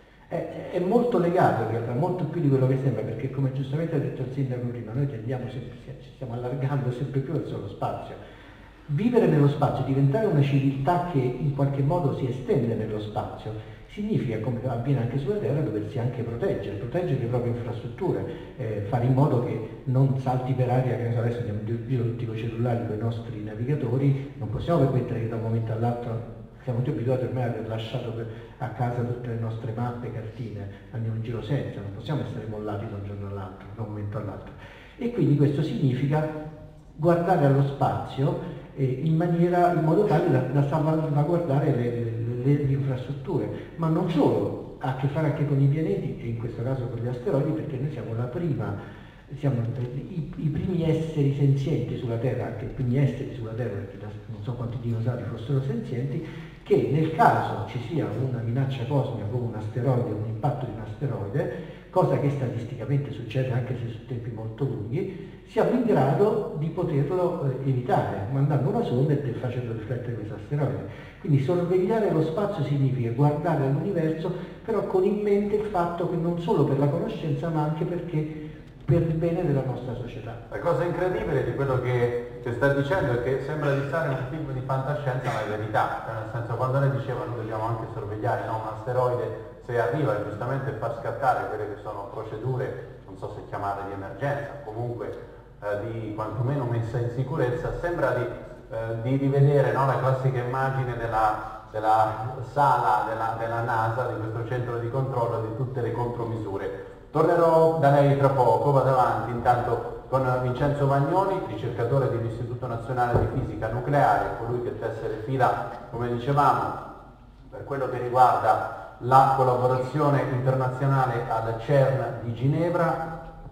È, è molto legato in realtà, molto più di quello che sembra, perché come giustamente ha detto il sindaco prima, noi tendiamo sempre, ci stiamo allargando sempre più verso lo spazio. Vivere nello spazio, diventare una civiltà che in qualche modo si estende nello spazio, significa, come avviene anche sulla Terra, doversi anche proteggere, proteggere le proprie infrastrutture, eh, fare in modo che non salti per aria, che ne so, adesso andiamo in giro tutti con i cellulari, con i nostri navigatori, non possiamo permettere che da un momento all'altro, siamo tutti abituati ormai ad aver lasciato per, a casa tutte le nostre mappe, cartine, andiamo in giro senza, non possiamo essere mollati da un giorno all'altro, da un momento all'altro. E quindi questo significa guardare allo spazio eh, in, maniera, in modo tale da, da salvaguardare le, le, le, le infrastrutture, ma non solo, ha a che fare anche con i pianeti, e in questo caso con gli asteroidi, perché noi siamo la prima, siamo i, i primi esseri senzienti sulla Terra, anche i primi esseri sulla Terra, perché non so quanti dinosauri fossero senzienti, che nel caso ci sia una minaccia cosmica come un asteroide, un impatto di un asteroide, cosa che statisticamente succede anche se su tempi molto lunghi, siamo in grado di poterlo eh, evitare, mandando una sonda e facendo riflettere questo asteroide. Quindi sorvegliare lo spazio significa guardare all'universo, però con in mente il fatto che non solo per la conoscenza, ma anche perché per il bene della nostra società. La cosa incredibile di quello che, che sta dicendo è che sembra di stare in un film di fantascienza, ma è verità, cioè nel senso, quando lei diceva noi dobbiamo anche sorvegliare, no, un asteroide se arriva e giustamente far scattare quelle che sono procedure, non so se chiamarle di emergenza, comunque eh, di quantomeno messa in sicurezza, sembra di, eh, di rivedere, no, la classica immagine della, della sala della, della NASA, di questo centro di controllo di tutte le contromisure. Tornerò da lei tra poco, vado avanti intanto con Vincenzo Vagnoni, ricercatore dell'Istituto Nazionale di Fisica Nucleare, colui che tesse le fila, come dicevamo, per quello che riguarda la collaborazione internazionale al CERN di Ginevra.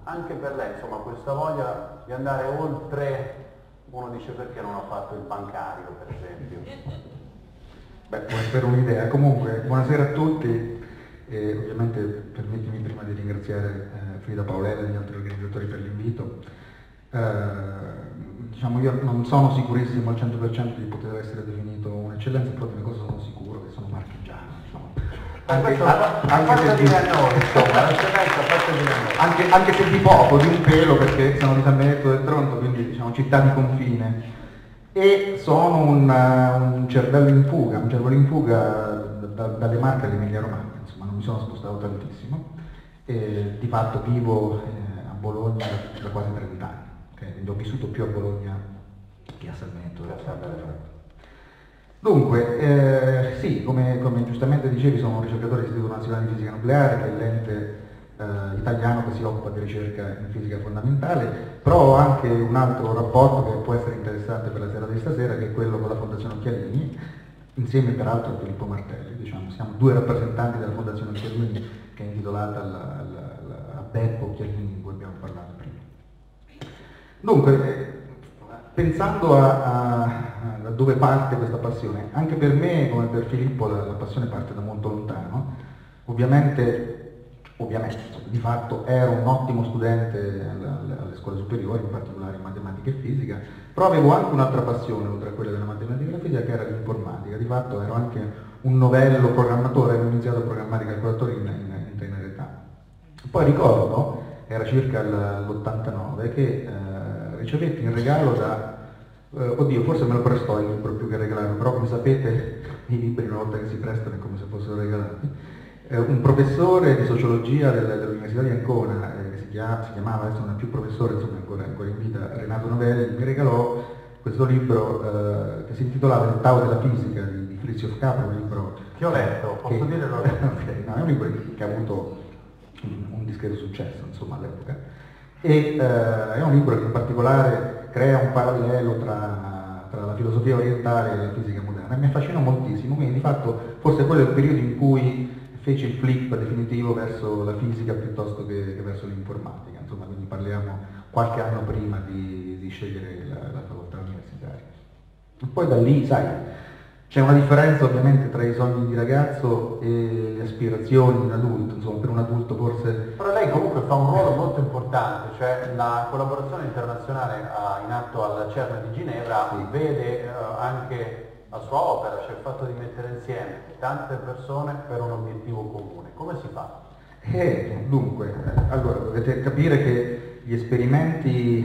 anche per lei, insomma, questa voglia di andare oltre, uno dice perché non ha fatto il bancario, per esempio. Beh, può essere un'idea. Comunque, buonasera a tutti. E ovviamente permettimi prima di ringraziare eh, Frida Paolella e gli altri organizzatori per l'invito. Eh, diciamo, io non sono sicurissimo al cento per cento di poter essere definito un'eccellenza, però di una cosa sono sicuro, che sono marchigiano. Diciamo. Anche, a, anche, se di, noi, insomma, anche, anche se di poco, di un pelo, perché sono di San Benedetto del Tronto, quindi diciamo città di confine. E sono un, un cervello in fuga, un cervello in fuga da, dalle Marche all'Emilia Romagna. Non mi sono spostato tantissimo e di fatto vivo eh, a Bologna da, da quasi trenta anni, okay? Quindi ho vissuto più a Bologna che a San Benedetto. Dunque, eh, sì, come, come giustamente dicevi, sono un ricercatore dell'Istituto Nazionale di Fisica Nucleare, che è l'ente eh, italiano che si occupa di ricerca in fisica fondamentale, però ho anche un altro rapporto che può essere interessante per la sera di stasera, che è quello con la Fondazione Occhialini, insieme peraltro a Filippo Martelli. Diciamo, siamo due rappresentanti della Fondazione Occhialini, che è intitolata alla, alla, alla, a Beppo Occhialini, di cui abbiamo parlato prima. Dunque, pensando a, a, a dove parte questa passione, anche per me, come per Filippo, la, la passione parte da molto lontano. Ovviamente, ovviamente di fatto ero un ottimo studente alle, alle scuole superiori, in particolare in matematica e fisica, però avevo anche un'altra passione, oltre a quella della matematica e della fisica, che era l'informatica. Di fatto ero anche un novello programmatore, avevo iniziato a programmare i calcolatori in, in, in tenera età. Poi ricordo, era circa l'ottantanove, che eh, ricevetti in regalo da, eh, oddio, forse me lo prestò il libro più che regalarlo, però come sapete i libri una volta che si prestano è come se fossero regalati, eh, un professore di sociologia del, dell'Università di Ancona, eh, che si, chiama, si chiamava, adesso non è più professore, insomma ancora, ancora in vita, Renato Novelli, mi regalò questo libro eh, che si intitolava Il Tao della fisica di, di Fritjof Capra, un libro che ho letto, posso che, dire l'ho letto. Okay, no, è un libro che ha avuto un, un discreto successo, insomma, all'epoca, e eh, è un libro che in particolare crea un parallelo tra, tra la filosofia orientale e la fisica moderna, e mi affascinò moltissimo, quindi di fatto forse quello è il periodo in cui fece il flip definitivo verso la fisica piuttosto che, che verso l'informatica, insomma, quindi parliamo qualche anno prima di, di scegliere la, la facoltà universitaria. E poi da lì, sai, c'è una differenza ovviamente tra i sogni di ragazzo e le aspirazioni di un adulto, insomma, per un adulto forse... Però lei comunque fa un ruolo molto importante, cioè la collaborazione internazionale in atto alla CERN di Ginevra, sì, vede eh, anche la sua opera, cioè il fatto di mettere insieme tante persone per un obiettivo comune. Come si fa? Eh, dunque, allora dovete capire che gli esperimenti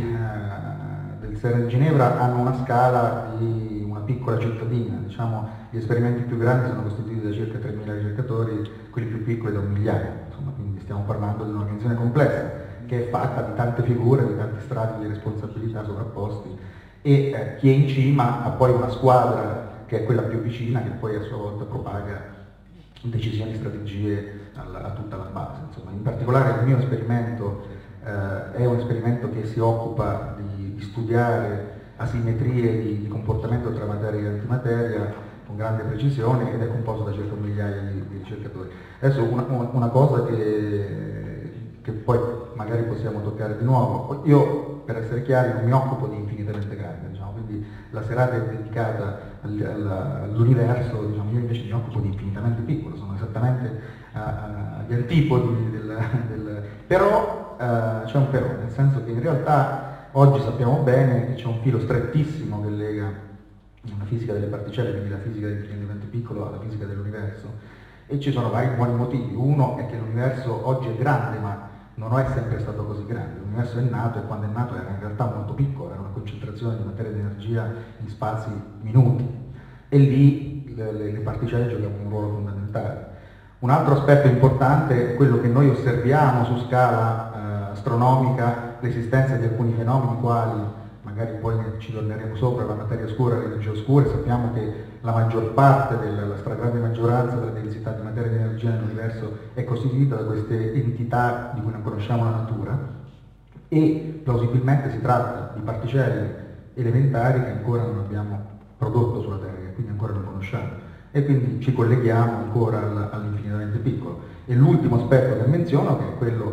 eh, del CERN di Ginevra hanno una scala di una piccola cittadina, diciamo gli esperimenti più grandi sono costituiti da circa tremila ricercatori, quelli più piccoli da un migliaio, insomma, quindi stiamo parlando di un'organizzazione complessa che è fatta di tante figure, di tanti strati di responsabilità sovrapposti, e eh, chi è in cima ha poi una squadra che è quella più vicina, che poi a sua volta propaga decisioni, strategie alla, a tutta la base. Insomma, in particolare il mio esperimento eh, è un esperimento che si occupa di, di studiare asimmetrie di, di comportamento tra materia e antimateria con grande precisione, ed è composto da circa un migliaio di, di ricercatori. Adesso una, una cosa che, che poi magari possiamo toccare di nuovo. Io, per essere chiari, non mi occupo di infinitamente grande, diciamo, quindi la serata è dedicata all'universo, diciamo, io invece mi occupo di infinitamente piccolo, sono esattamente agli antipodi del, del... però uh, c'è un però, nel senso che in realtà oggi sappiamo bene che c'è un filo strettissimo che lega la fisica delle particelle, quindi la fisica dell'infinitamente piccolo, alla fisica dell'universo, e ci sono vari buoni motivi. Uno è che l'universo oggi è grande, ma non è sempre stato così grande. L'universo è nato, e quando è nato era in realtà molto piccolo, era una concentrazione di materia e di energia in spazi minuti, e lì le, le particelle giocavano un ruolo fondamentale. Un altro aspetto importante è quello che noi osserviamo su scala eh, astronomica, l'esistenza di alcuni fenomeni quali, magari poi ci torneremo sopra, la materia oscura e le energie oscure. Sappiamo che la maggior parte, della, la stragrande maggioranza della densità di materia e di energia nell'universo è costituita da queste entità di cui non conosciamo la natura, e plausibilmente si tratta di particelle elementari che ancora non abbiamo prodotto sulla Terra, che quindi ancora non conosciamo, e quindi ci colleghiamo ancora all'infinitamente piccolo. E l'ultimo aspetto che menziono, che è quello di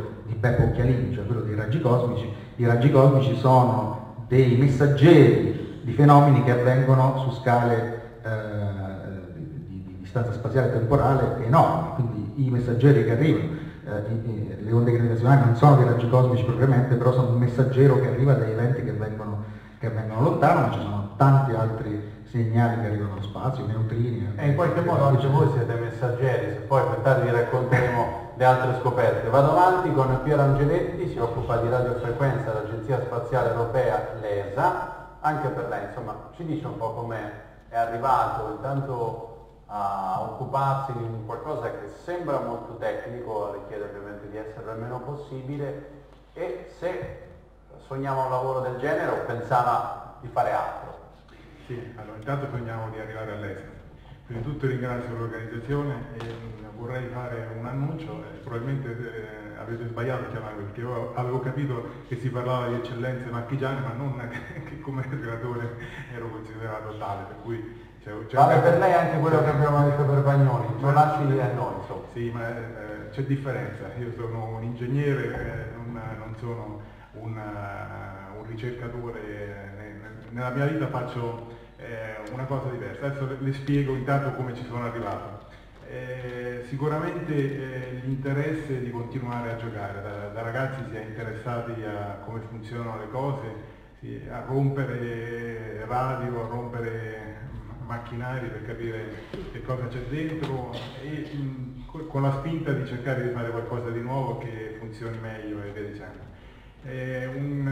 Beppo Occhialini, cioè quello dei raggi cosmici. I raggi cosmici sono dei messaggeri di fenomeni che avvengono su scale eh, di, di, di distanza spaziale e temporale enormi, quindi i messaggeri che arrivano, eh, le onde gravitazionali non sono dei raggi cosmici propriamente, però sono un messaggero che arriva da eventi che avvengono, che avvengono lontano, ma ci sono tanti altri segnali che arrivano dallo spazio, i neutrini. E in qualche modo anche voi siete messaggeri, se poi più tardi vi racconteremo le altre scoperte. Vado avanti con Piero Angeletti, si occupa di radiofrequenza dell'Agenzia Spaziale Europea, l'E S A. Anche per lei, insomma, ci dice un po' come è arrivato intanto a occuparsi di qualcosa che sembra molto tecnico, richiede ovviamente di essere il meno possibile, e se sognava un lavoro del genere o pensava di fare altro. Sì, allora intanto sogniamo di arrivare all'estero. Prima di tutto ringrazio l'organizzazione e vorrei fare un annuncio, eh, probabilmente eh, avete sbagliato a chiamarmi perché io avevo capito che si parlava di eccellenze marchigiane, ma non che come relatore ero considerato tale, per cui cioè, vale per lei anche quello che abbiamo detto per Bagnoli, non lasci a noi insomma. Sì, ma eh, c'è differenza, io sono un ingegnere, eh, non, non sono un, uh, un ricercatore, eh, nella mia vita faccio eh, una cosa diversa. Adesso le, le spiego intanto come ci sono arrivato. Eh, sicuramente eh, l'interesse di continuare a giocare, da, da ragazzi si è interessati a come funzionano le cose, sì, a rompere radio, a rompere macchinari per capire che cosa c'è dentro e mh, con la spinta di cercare di fare qualcosa di nuovo che funzioni meglio e via dicendo. Eh, un,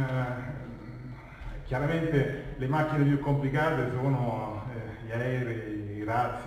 uh, chiaramente le macchine più complicate sono eh, gli aerei, i razzi,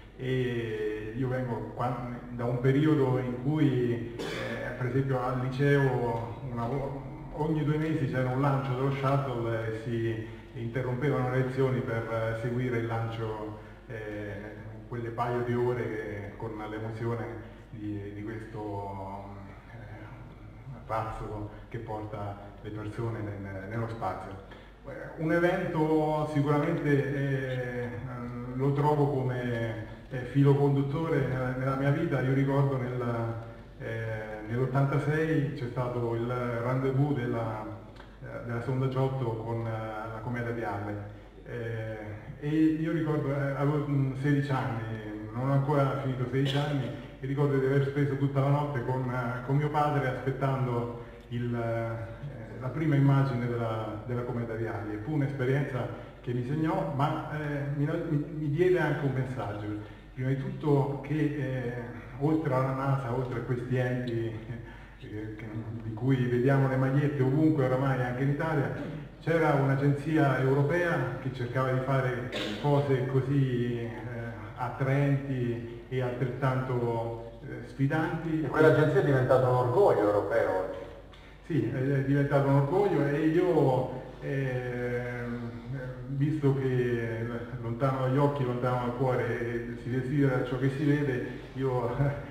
e io vengo qua, da un periodo in cui eh, per esempio al liceo una, ogni due mesi c'era un lancio dello shuttle e si interrompevano le lezioni per seguire il lancio, eh, quelle paio di ore che, con l'emozione di, di questo eh, razzo che porta le persone nel, nello spazio. Un evento sicuramente eh, lo trovo come eh, filo conduttore nella, nella mia vita. Io ricordo nel, eh, nell'ottantasei c'è stato il rendezvous della, eh, della sonda Giotto con eh, la cometa di Halley eh, e io ricordo, eh, avevo sedici anni, non ho ancora finito sedici anni, e ricordo di aver speso tutta la notte con, eh, con mio padre aspettando il eh, la prima immagine della, della cometa di Halley. Fu un'esperienza che mi segnò, ma eh, mi, mi diede anche un messaggio. Prima di tutto che eh, oltre alla NASA, oltre a questi enti eh, che, di cui vediamo le magliette ovunque oramai anche in Italia, c'era un'agenzia europea che cercava di fare cose così eh, attraenti e altrettanto eh, sfidanti. E quell'agenzia è diventata un orgoglio europeo oggi. Sì, è diventato un orgoglio e io, eh, visto che lontano dagli occhi, lontano dal cuore si desidera ciò che si vede, io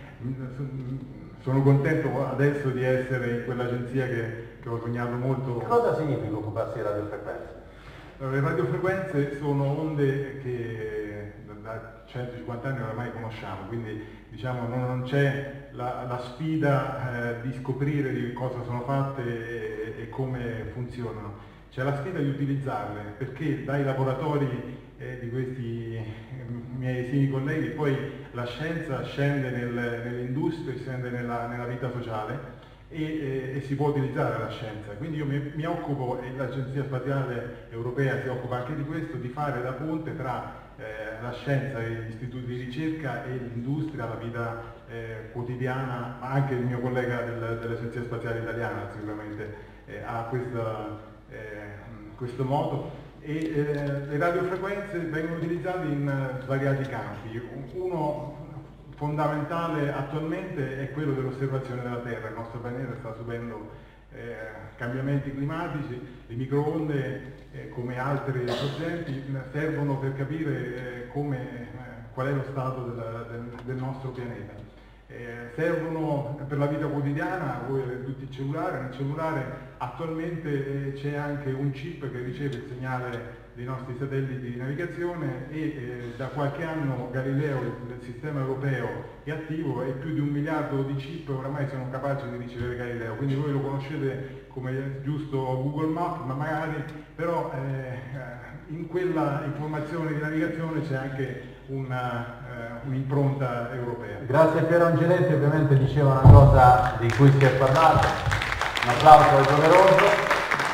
sono contento adesso di essere in quell'agenzia che, che ho sognato molto. Che cosa significa occuparsi di radiofrequenze? Le radiofrequenze sono onde che da centocinquanta anni oramai conosciamo, quindi diciamo non c'è la, la sfida eh, di scoprire di cosa sono fatte e, e come funzionano, c'è la sfida di utilizzarle, perché dai laboratori eh, di questi eh, miei esimi colleghi poi la scienza scende nel, nelle industrie, scende nella, nella vita sociale e, e, e si può utilizzare la scienza. Quindi io mi, mi occupo, e l'Agenzia Spaziale Europea si occupa anche di questo, di fare da ponte tra eh, la scienza e gli istituti di ricerca e l'industria, la vita eh, quotidiana, ma anche il mio collega del, dell'Agenzia Spaziale Italiana sicuramente eh, ha questa, eh, questo modo. E eh, le radiofrequenze vengono utilizzate in uh, svariati campi. Uno fondamentale attualmente è quello dell'osservazione della Terra. Il nostro pianeta sta subendo eh, cambiamenti climatici, le microonde eh, come altre sorgenti servono per capire eh, come, eh, qual è lo stato della, del, del nostro pianeta. Eh, servono per la vita quotidiana, voi avete tutti il cellulare, nel cellulare attualmente eh, c'è anche un chip che riceve il segnale dei nostri satelliti di navigazione e eh, da qualche anno Galileo, il, il sistema europeo, è attivo e più di un miliardo di chip oramai sono capaci di ricevere Galileo, quindi voi lo conoscete come giusto Google Maps, ma magari però eh, in quella informazione di navigazione c'è anche una, eh, un'impronta europea. Grazie a Piero Angeletti, ovviamente diceva una cosa di cui si è parlato, un applauso doveroso.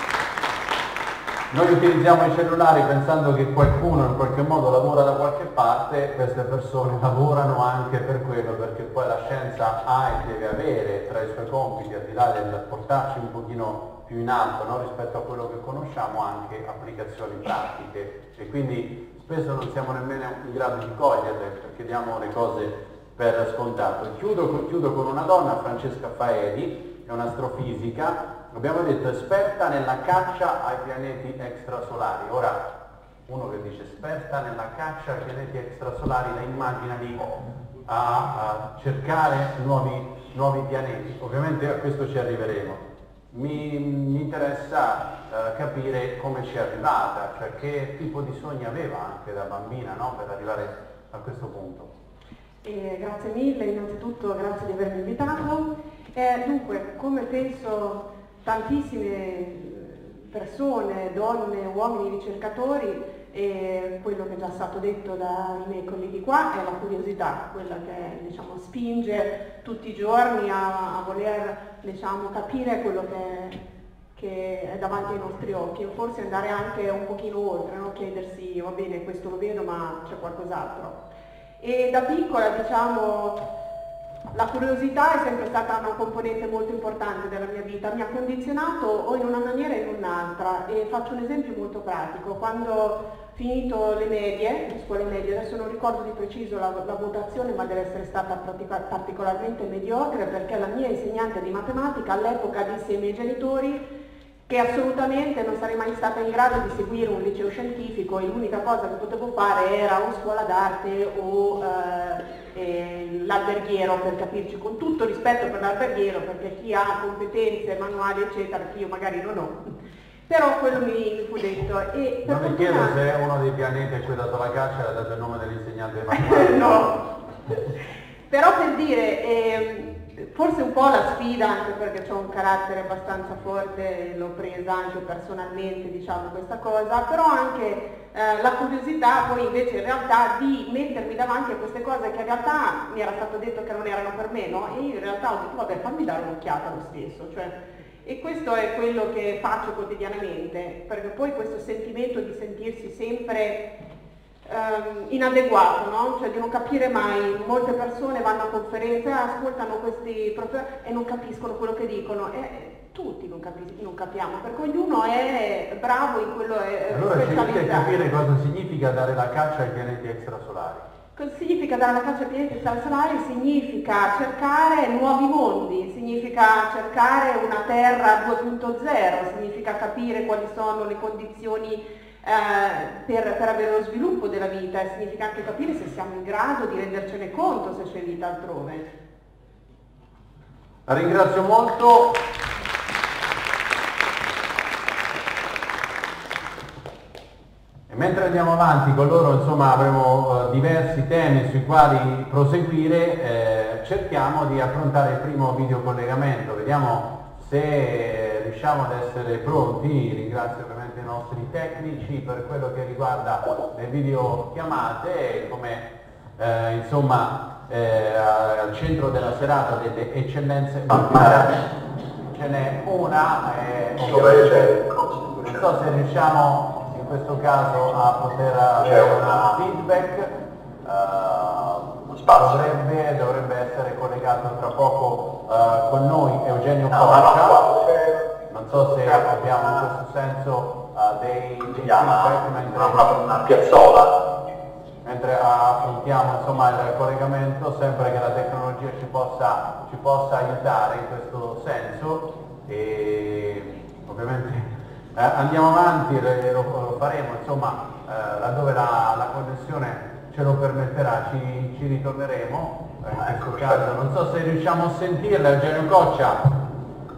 Noi utilizziamo i cellulari pensando che qualcuno in qualche modo lavora da qualche parte, queste persone lavorano anche per quello, perché poi la scienza ha e deve avere tra i suoi compiti, al di là del portarci un pochino più in alto, no, rispetto a quello che conosciamo, anche applicazioni pratiche, e quindi spesso non siamo nemmeno in grado di coglierle perché diamo le cose per scontato. Chiudo, chiudo con una donna, Francesca Faedi, è un'astrofisica, abbiamo detto esperta nella caccia ai pianeti extrasolari. Ora, uno che dice esperta nella caccia ai pianeti extrasolari, la immagina di a, a cercare nuovi, nuovi pianeti. Ovviamente a questo ci arriveremo. Mi, mi interessa eh, capire come ci è arrivata, cioè che tipo di sogni aveva anche da bambina, no? Per arrivare a questo punto. Eh, grazie mille, innanzitutto grazie di avermi invitato. Eh, dunque, come penso tantissime persone, donne, uomini ricercatori, e quello che è già stato detto dai miei colleghi qua è la curiosità, quella che diciamo, spinge tutti i giorni a, a voler diciamo, capire quello che, che è davanti ai nostri occhi, o forse andare anche un pochino oltre, no? Chiedersi va bene questo lo vedo ma c'è qualcos'altro. E da piccola diciamo la curiosità è sempre stata una componente molto importante della mia vita, mi ha condizionato o in una maniera o in un'altra, e faccio un esempio molto pratico. Quando ho finito le medie, le scuole medie, adesso non ricordo di preciso la, la votazione, ma deve essere stata particolarmente mediocre, perché la mia insegnante di matematica all'epoca disse ai miei genitori che assolutamente non sarei mai stata in grado di seguire un liceo scientifico e l'unica cosa che potevo fare era o scuola d'arte o eh, eh, l'alberghiero, per capirci, con tutto rispetto per l'alberghiero, perché chi ha competenze manuali eccetera che io magari non ho, però quello mi fu detto. E per non mi chiedo se uno dei pianeti a cui ha dato la caccia ha dato il nome dell'insegnante di matematica. No, però per dire eh, forse un po' la sfida, anche perché ho un carattere abbastanza forte, l'ho presa anche personalmente, diciamo, questa cosa, però anche eh, la curiosità poi invece in realtà di mettermi davanti a queste cose che in realtà mi era stato detto che non erano per me, no? E io in realtà ho detto vabbè, fammi dare un'occhiata lo stesso, cioè, e questo è quello che faccio quotidianamente, perché poi questo sentimento di sentirsi sempre Um, inadeguato, no? Cioè di non capire mai. Molte persone vanno a conferenze, ascoltano questi proprio e non capiscono quello che dicono, e tutti non, capi non capiamo, perché ognuno è bravo in quello è allora cerchi di capire cosa significa dare la caccia ai pianeti extrasolari. Cosa significa dare la caccia ai pianeti extrasolari? Significa cercare nuovi mondi, significa cercare una Terra due punto zero, significa capire quali sono le condizioni Eh, per, per avere lo sviluppo della vita, e significa anche capire se siamo in grado di rendercene conto se c'è vita altrove. La ringrazio molto. E mentre andiamo avanti con loro, insomma, avremo uh, diversi temi sui quali proseguire, eh, cerchiamo di affrontare il primo videocollegamento, vediamo se riusciamo ad essere pronti. Ringrazio ovviamente i nostri tecnici per quello che riguarda le videochiamate, come eh, insomma eh, al centro della serata delle eccellenze maritime ce n'è una, eh, non so se riusciamo in questo caso a poter avere un feedback. Uh, Dovrebbe, dovrebbe essere collegato tra poco uh, con noi Eugenio Coccia. Non so se abbiamo in questo senso uh, dei, dei feedback mentre, una piazzola. Mentre affrontiamo insomma il collegamento, sempre che la tecnologia ci possa, ci possa aiutare in questo senso, e ovviamente eh, andiamo avanti, lo, lo faremo insomma eh, laddove la, la connessione ce lo permetterà, ci, ci ritorneremo. In questo caso non so se riusciamo a sentirla. Eugenio Coccia.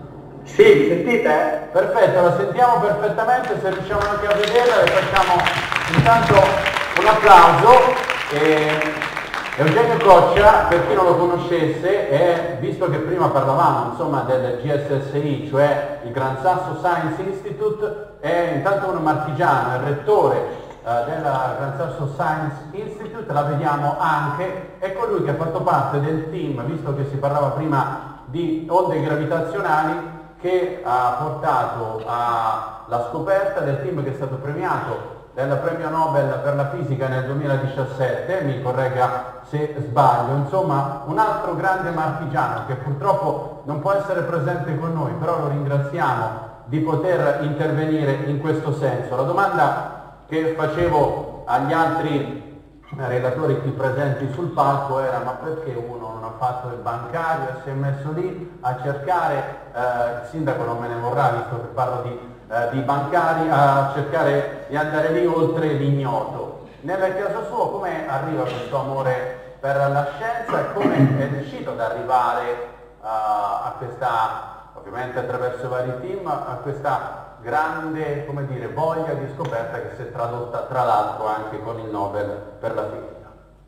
Sì, mi sentite? Perfetto, la sentiamo perfettamente, se riusciamo anche a vederla le facciamo intanto un applauso. E Eugenio Coccia, per chi non lo conoscesse, è, visto che prima parlavamo insomma del G S S I, cioè il Gran Sasso Science Institute, è intanto un marchigiano, è il rettore eh, della Gran Sasso Science Institute, la vediamo anche, è colui che ha fatto parte del team, visto che si parlava prima di onde gravitazionali, che ha portato alla scoperta del team che è stato premiato del premio Nobel per la fisica nel duemiladiciassette, mi corregga se sbaglio, insomma un altro grande marchigiano che purtroppo non può essere presente con noi, però lo ringraziamo di poter intervenire in questo senso. La domanda che facevo agli altri relatori qui presenti sul palco era: ma perché uno non ha fatto il bancario e si è messo lì a cercare, eh, il sindaco non me ne vorrà visto che parlo di Eh, di bancari, a cercare di andare lì oltre l'ignoto. Nel caso suo come arriva questo amore per la scienza e come è riuscito ad arrivare uh, a questa, ovviamente attraverso vari team, a questa grande, come dire, voglia di scoperta che si è tradotta tra l'altro anche con il Nobel per la fisica?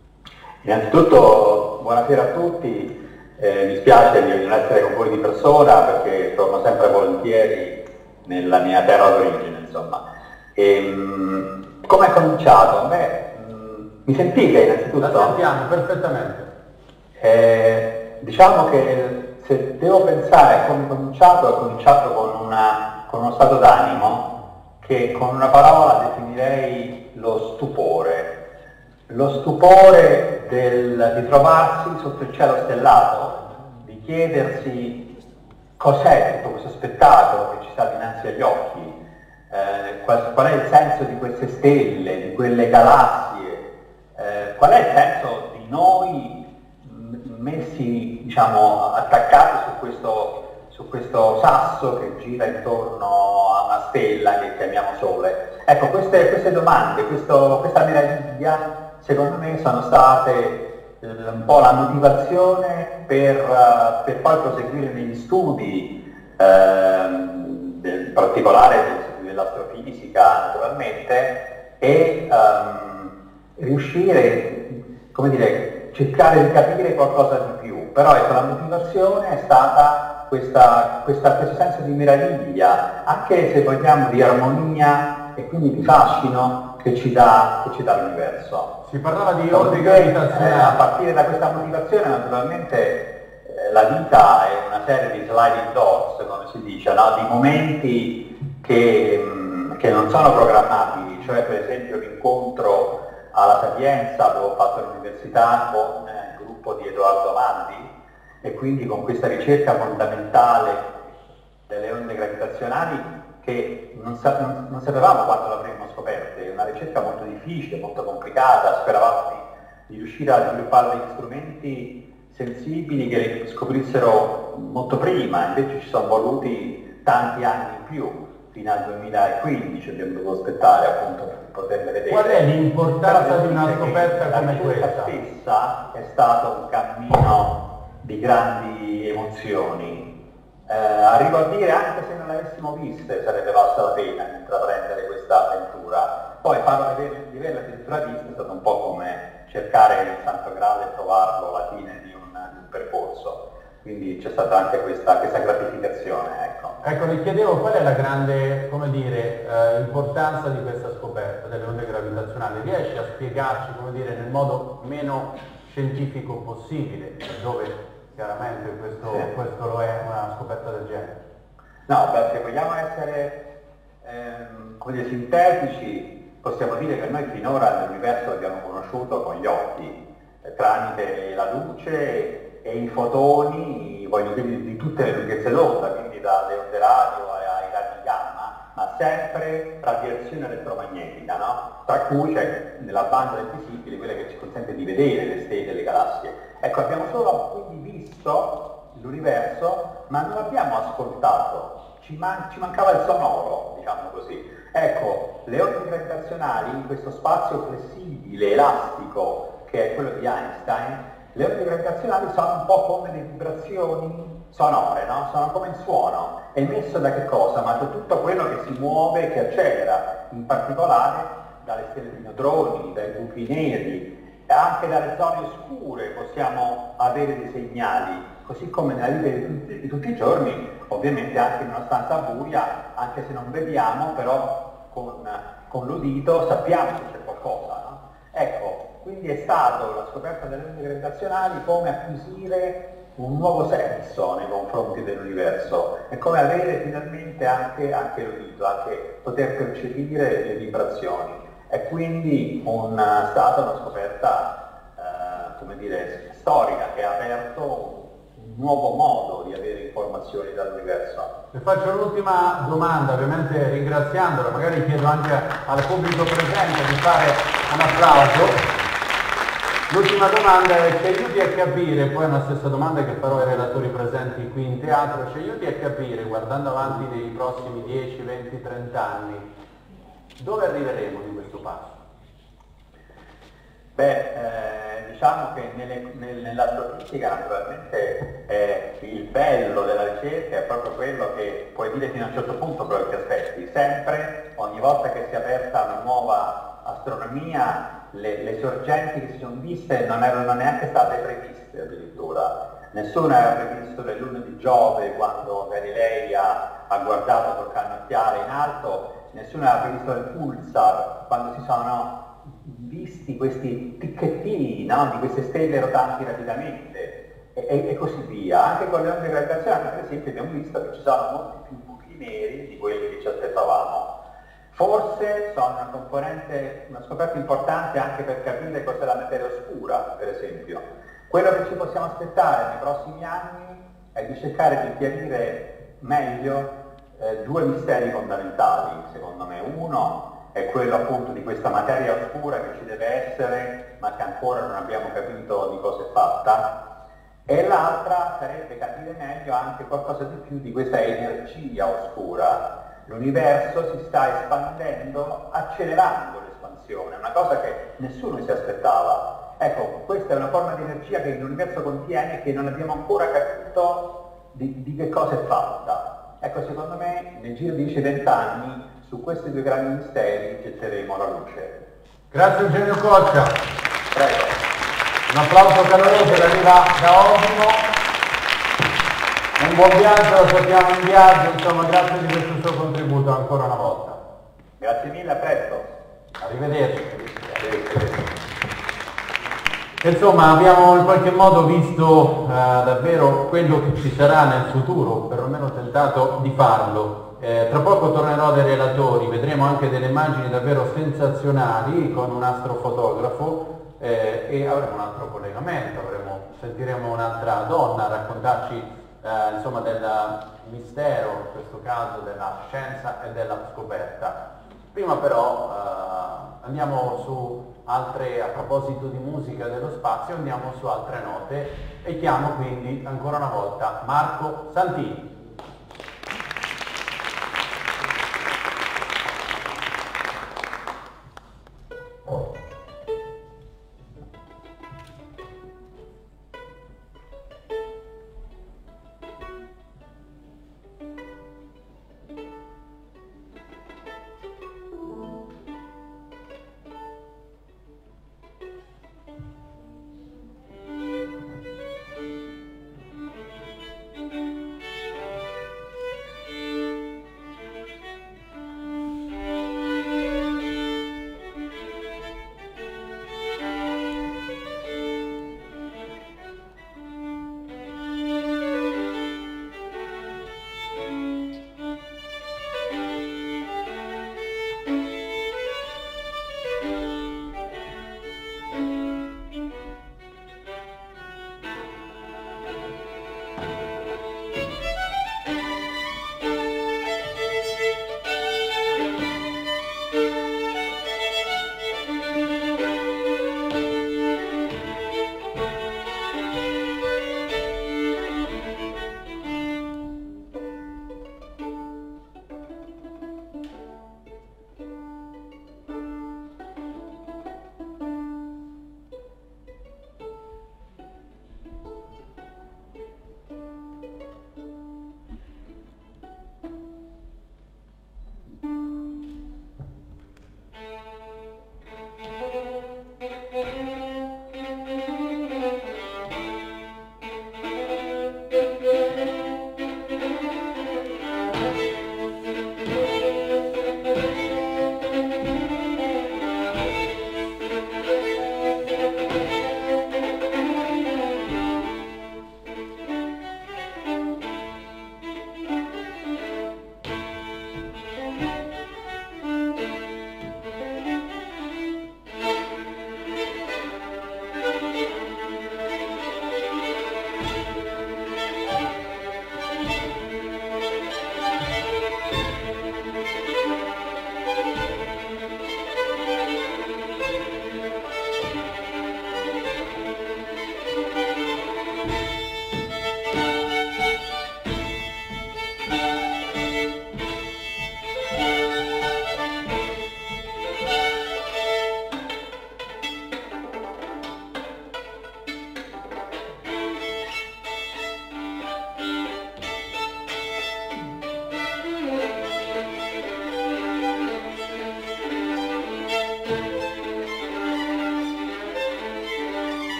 Innanzitutto buonasera a tutti, eh, mi spiace di non essere con voi di persona perché torno sempre volentieri nella mia terra d'origine, insomma. E, come è comincito? Beh, mi sentite innanzitutto? La sentiamo perfettamente. Eh, diciamo che se devo pensare a come è cominciato, è cominciato con, una, con uno stato d'animo che con una parola definirei lo stupore. Lo stupore del, di trovarsi sotto il cielo stellato, di chiedersi cos'è tutto questo spettacolo che ci sta dinanzi agli occhi, eh, qual, qual è il senso di queste stelle, di quelle galassie, eh, qual è il senso di noi messi, diciamo, attaccati su questo, su questo sasso che gira intorno a una stella che chiamiamo Sole. Ecco, queste, queste domande, questo, questa meraviglia, secondo me sono state un po' la motivazione per, uh, per poi proseguire negli studi, ehm, in particolare dell'astrofisica naturalmente, e um, riuscire, come dire, cercare di capire qualcosa di più. Però ecco, la motivazione è stata questa, questa, questo senso di meraviglia, anche se vogliamo di armonia e quindi di fascino che ci dà, che ci dà l'universo. Si parlava di onde gravitazionali. Eh, a partire da questa motivazione naturalmente eh, la vita è una serie di sliding doors, come si dice, no? Di momenti che, mh, che non sono programmabili, cioè per esempio l'incontro alla Sapienza dove ho fatto l'università con eh, il gruppo di Edoardo Mandi e quindi con questa ricerca fondamentale delle onde gravitazionali che non, sa- non, non sapevamo quando l'avremmo scoperta, è una ricerca molto difficile, molto complicata, speravamo di, di riuscire a sviluppare degli strumenti sensibili che le scoprissero molto prima, invece ci sono voluti tanti anni in più, fino al duemilaquindici abbiamo dovuto aspettare appunto per poterle vedere. Qual è l'importanza di una scoperta come questa? La ricerca stessa è stato un cammino di grandi emozioni. Eh, arrivo a dire, anche se non le avessimo viste, sarebbe valsa la pena di intraprendere questa avventura. Poi farlo vedere, di averla addirittura vista è stato un po' come cercare il Santo Graal e trovarlo alla fine di un, di un percorso. Quindi c'è stata anche questa, questa gratificazione. Ecco. ecco, vi chiedevo qual è la grande, come dire, eh, importanza di questa scoperta delle onde gravitazionali. Riesci a spiegarci, come dire, nel modo meno scientifico possibile, dove chiaramente questo, sì. questo lo è una scoperta del genere? No, beh, se vogliamo essere ehm, come dire, sintetici, possiamo dire che noi finora l'universo l'abbiamo conosciuto con gli occhi, eh, tramite la luce e i fotoni, voglio dire, di, di tutte le lunghezze d'onda, quindi dalle onde radio ai raggi gamma, ma sempre radiazione elettromagnetica, no? Tra cui c'è nella banda del visibile quella che ci consente di vedere le stelle e le galassie. Ecco, abbiamo solo quindi visto l'universo, ma non abbiamo ascoltato, ci, man- ci mancava il sonoro, diciamo così. Ecco, le onde gravitazionali in questo spazio flessibile, elastico, che è quello di Einstein, Le onde gravitazionali sono un po' come le vibrazioni sonore, no? Sono come il suono, emesso da che cosa? Ma da tutto quello che si muove, che accelera, in particolare dalle stelle di neutroni, dai buchi neri, e anche dalle zone oscure possiamo avere dei segnali, così come nella vita di tutti, di tutti i giorni, ovviamente anche in una stanza buia, anche se non vediamo, però con, con l'udito sappiamo che c'è qualcosa, no? Ecco, quindi è stato la scoperta delle onde gravitazionali come acquisire un nuovo senso nei confronti dell'universo, è come avere finalmente anche, anche l'udito, anche poter percepire le vibrazioni. È quindi una, stata una scoperta, eh, come dire, storica, che ha aperto un nuovo modo di avere informazioni dall'universo. Vi faccio l'ultima domanda, ovviamente ringraziandola, magari chiedo anche al pubblico presente di fare un applauso. L'ultima domanda è: ci aiuti a capire, poi è una stessa domanda che farò ai relatori presenti qui in teatro, ci aiuti a capire, guardando avanti nei prossimi dieci, venti, trenta anni, dove arriveremo di questo passo? Beh, eh, diciamo che nelle, nel, nell'astrofisica naturalmente eh, il bello della ricerca è proprio quello che puoi dire fino a un certo punto per certi aspetti. Sempre, ogni volta che si è aperta una nuova astronomia, le, le sorgenti che si sono viste non erano neanche state previste addirittura. Nessuno aveva previsto le lune di Giove quando Galilei ha, ha guardato col cannocchiale in alto, nessuno aveva previsto il pulsar quando si sono visti questi ticchettini, no? Di queste stelle rotanti rapidamente e, e, e così via. Anche con le onde gravitazionali, per esempio, abbiamo visto che ci sono molti più buchi neri di quelli che ci aspettavamo. Forse sono una componente, una scoperta importante anche per capire cos'è la materia oscura, per esempio. Quello che ci possiamo aspettare nei prossimi anni è di cercare di chiarire meglio eh, due misteri fondamentali, secondo me. Uno è quello appunto di questa materia oscura che ci deve essere, ma che ancora non abbiamo capito di cosa è fatta, e l'altra sarebbe capire meglio anche qualcosa di più di questa energia oscura. L'universo si sta espandendo, accelerando l'espansione, una cosa che nessuno si aspettava. Ecco, questa è una forma di energia che l'universo contiene e che non abbiamo ancora capito di, di che cosa è fatta. Ecco, secondo me, nel giro di dieci venti anni, su questi due grandi misteri getteremo la luce. Grazie Eugenio Coccia. Prego. Un applauso caloroso che arriva da Osimo. Un buon viaggio, lo sappiamo in viaggio, insomma, grazie di questo suo contributo ancora una volta. Grazie mille, a presto. Arrivederci. Insomma, abbiamo in qualche modo visto eh, davvero quello che ci sarà nel futuro, perlomeno tentato di farlo. Eh, tra poco tornerò dai relatori, vedremo anche delle immagini davvero sensazionali con un astrofotografo eh, e avremo un altro collegamento, avremo, sentiremo un'altra donna raccontarci eh, insomma del mistero, in questo caso della scienza e della scoperta. Prima però eh, andiamo su altre, a proposito di musica dello spazio, andiamo su altre note e chiamo quindi ancora una volta Marco Santini.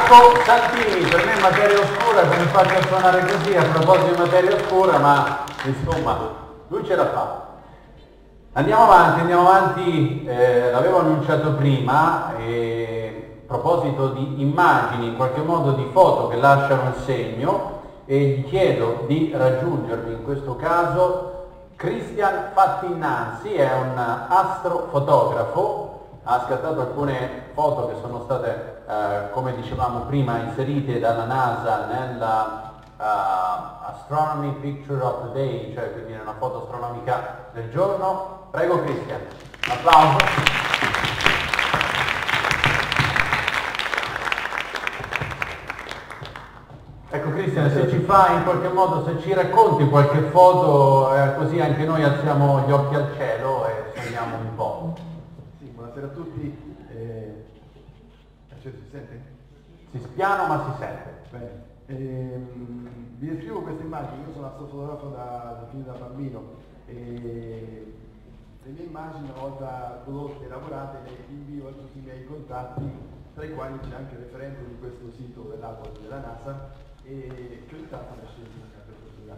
Marco Santini, per me materia oscura, come faccio a suonare così a proposito di materia oscura, ma insomma, lui ce la fa. Andiamo avanti, andiamo avanti, eh, l'avevo annunciato prima, eh, a proposito di immagini, in qualche modo di foto che lasciano il segno, e gli chiedo di raggiungermi in questo caso Cristian Fattinnanzi, è un astrofotografo, ha scattato alcune foto che sono state, eh, come dicevamo prima, inserite dalla NASA nella uh, Astronomy Picture of the Day, cioè quindi nella foto astronomica del giorno. Prego Cristian, un applauso. Ecco Cristian, se ci fa in qualche modo, se ci racconti qualche foto, eh, così anche noi alziamo gli occhi al cielo e sogniamo un po'. Sì, buonasera a tutti. Eh, cioè, si sente? Si spiano ma si sente. Bene. Eh, vi descrivo queste immagini, io sono astrofotografo da, da fin da bambino e le mie immagini una volta prodotte e elaborate le invio a tutti i miei contatti, tra i quali c'è anche il referente di questo sito dell'Apple della NASA, e che ogni tanto la scienza per fortuna.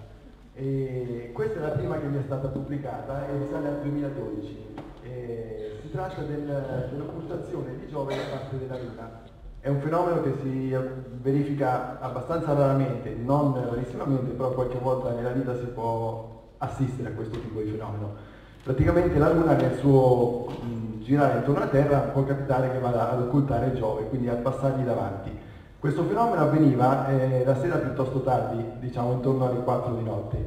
E questa è la prima che mi è stata pubblicata e risale al duemiladodici. E si tratta del, dell'occultazione di Giove da parte della Luna. È un fenomeno che si verifica abbastanza raramente, non rarissimamente, però qualche volta nella vita si può assistere a questo tipo di fenomeno. Praticamente la Luna nel suo mh, girare intorno alla Terra può capitare che vada ad occultare Giove, quindi a passargli davanti. Questo fenomeno avveniva eh, la sera piuttosto tardi, diciamo intorno alle quattro di notte.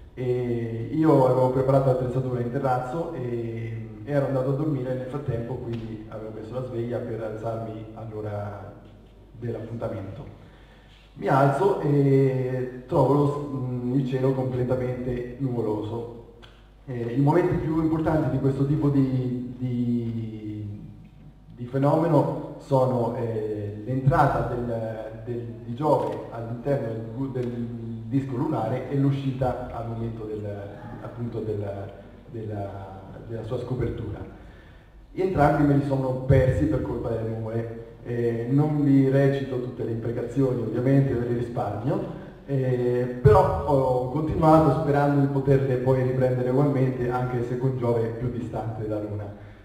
E io avevo preparato l'attrezzatura in terrazzo e ero andato a dormire nel frattempo, quindi avevo messo la sveglia per alzarmi all'ora dell'appuntamento. Mi alzo e trovo lo, il cielo completamente nuvoloso. Eh, I momenti più importanti di questo tipo di, di, di fenomeno sono eh, l'entrata del, del, di Giove all'interno del, del disco lunare e l'uscita al momento del, appunto del, della, della sua scopertura. Entrambi me li sono persi per colpa delle nuvole. Eh, non vi recito tutte le imprecazioni, ovviamente ve le risparmio. Eh, però ho continuato sperando di poterle poi riprendere ugualmente, anche se con Giove più distante dalla Luna.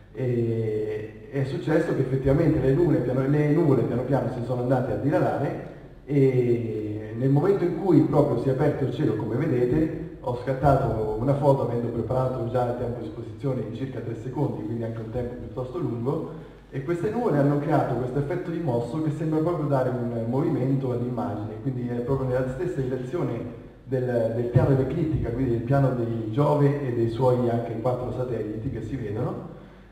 E è successo che effettivamente le, lune, piano, le nuvole piano piano si sono andate a diradare e nel momento in cui proprio si è aperto il cielo, come vedete, ho scattato una foto avendo preparato già il tempo di esposizione in circa tre secondi, quindi anche un tempo piuttosto lungo. E queste nuvole hanno creato questo effetto di mosso che sembra proprio dare un movimento all'immagine, quindi è proprio nella stessa direzione del, del piano dell'eclittica, quindi del piano di Giove e dei suoi anche quattro satelliti che si vedono.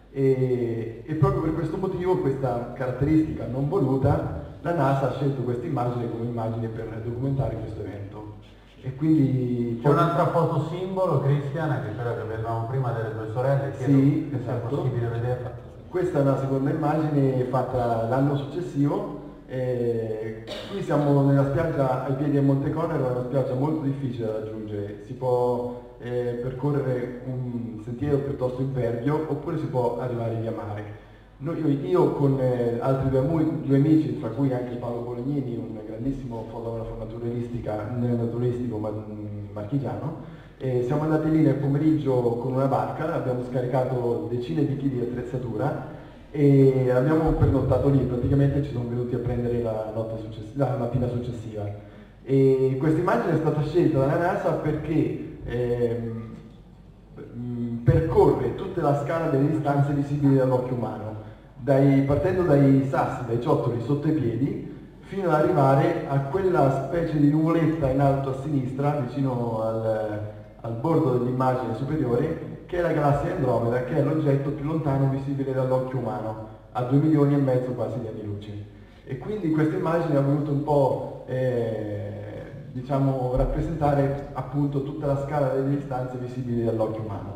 E, e proprio per questo motivo, questa caratteristica non voluta, la NASA ha scelto questa immagine come immagine per documentare questo evento. E quindi c'è un'altra foto simbolo, Cristiana, che quella che vedevamo prima delle due sorelle, chiedo sì, se esatto. è possibile vederla. Questa è una seconda immagine fatta l'anno successivo. Eh, qui siamo nella spiaggia ai piedi del Monte Conero, è una spiaggia molto difficile da raggiungere. Si può eh, percorrere un sentiero piuttosto impervio oppure si può arrivare via mare. Noi, io, io con eh, altri due, due amici, tra cui anche Paolo Bolognini, un grandissimo fotografo naturistica, naturalistico ma, marchigiano, e siamo andati lì nel pomeriggio con una barca, abbiamo scaricato decine di chili di attrezzatura e abbiamo pernottato lì, praticamente ci sono venuti a prendere la, notte successiva, la mattina successiva. E questa immagine è stata scelta dalla NASA perché ehm, percorre tutta la scala delle distanze visibili dall'occhio umano, dai, partendo dai sassi, dai ciottoli sotto i piedi, fino ad arrivare a quella specie di nuvoletta in alto a sinistra, vicino al, al bordo dell'immagine superiore, che è la galassia Andromeda, che è l'oggetto più lontano visibile dall'occhio umano, a due milioni e mezzo quasi di anni luce. E quindi questa immagine ha voluto un po' eh, diciamo, rappresentare appunto tutta la scala delle distanze visibili dall'occhio umano.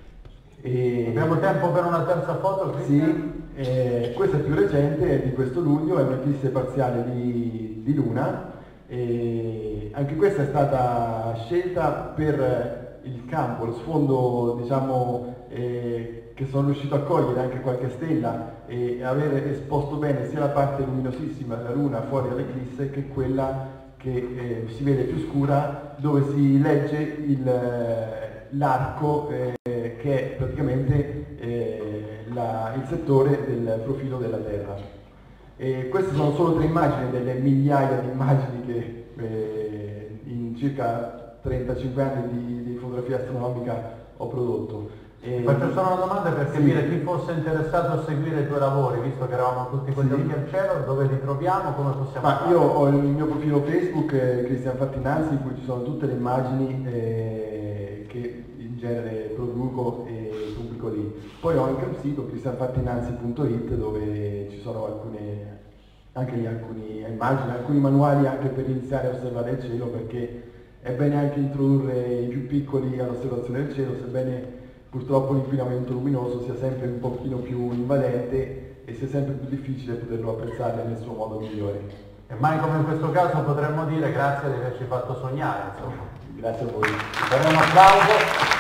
E abbiamo tempo per una terza foto, Cristian? Sì, eh, questa è più recente, è di questo luglio, è un'eclisse parziale di, di Luna. E anche questa è stata scelta per il campo, lo sfondo diciamo, eh, che sono riuscito a cogliere anche qualche stella e aver esposto bene sia la parte luminosissima della Luna fuori dall'eclisse che quella che eh, si vede più scura, dove si legge l'arco eh, che è praticamente eh, la, il settore del profilo della Terra. E queste sono solo tre immagini delle migliaia di immagini che eh, in circa trentacinque anni di, di fotografia astronomica ho prodotto. E faccio solo una domanda per capire sì. Chi fosse interessato a seguire i tuoi lavori, visto che eravamo tutti con gli occhi al cielo, dove li troviamo, come possiamo Ma fare? Io ho il mio profilo Facebook, eh, Cristian Fattinanzi, in cui ci sono tutte le immagini eh, che in genere produco e pubblico lì. Poi ho anche un sito, cristian fattinanzi punto it, dove ci sono alcune, anche lì alcune immagini, alcuni manuali anche per iniziare a osservare il cielo, perché è bene anche introdurre i più piccoli all'osservazione del cielo, sebbene purtroppo l'inquinamento luminoso sia sempre un pochino più invadente e sia sempre più difficile poterlo apprezzare nel suo modo migliore. E mai come in questo caso potremmo dire grazie di averci fatto sognare, insomma. Grazie a voi. Faremo un applauso.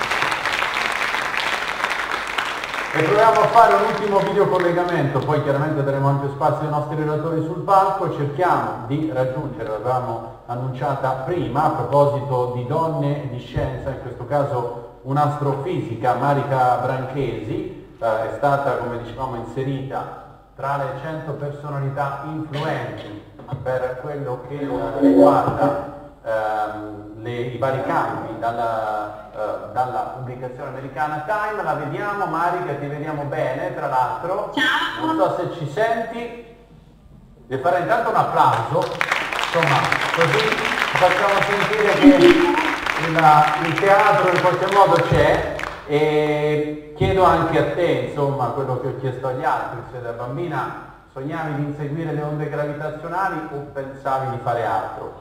E proviamo a fare un ultimo video collegamento, poi chiaramente daremo ampio spazio ai nostri relatori sul palco. Cerchiamo di raggiungere, l'avevamo annunciata prima, a proposito di donne di scienza, in questo caso un'astrofisica, Marica Branchesi, eh, è stata, come dicevamo, inserita tra le cento personalità influenti per quello che eh, riguarda ehm, le, i vari campi dalla, eh, dalla pubblicazione americana Time. La vediamo, Marica, ti vediamo bene, tra l'altro. Ciao! Non so se ci senti. Devi fare intanto un applauso, insomma, così facciamo sentire che Il, il teatro in qualche modo c'è, e chiedo anche a te, insomma, quello che ho chiesto agli altri, se da bambina sognavi di inseguire le onde gravitazionali o pensavi di fare altro?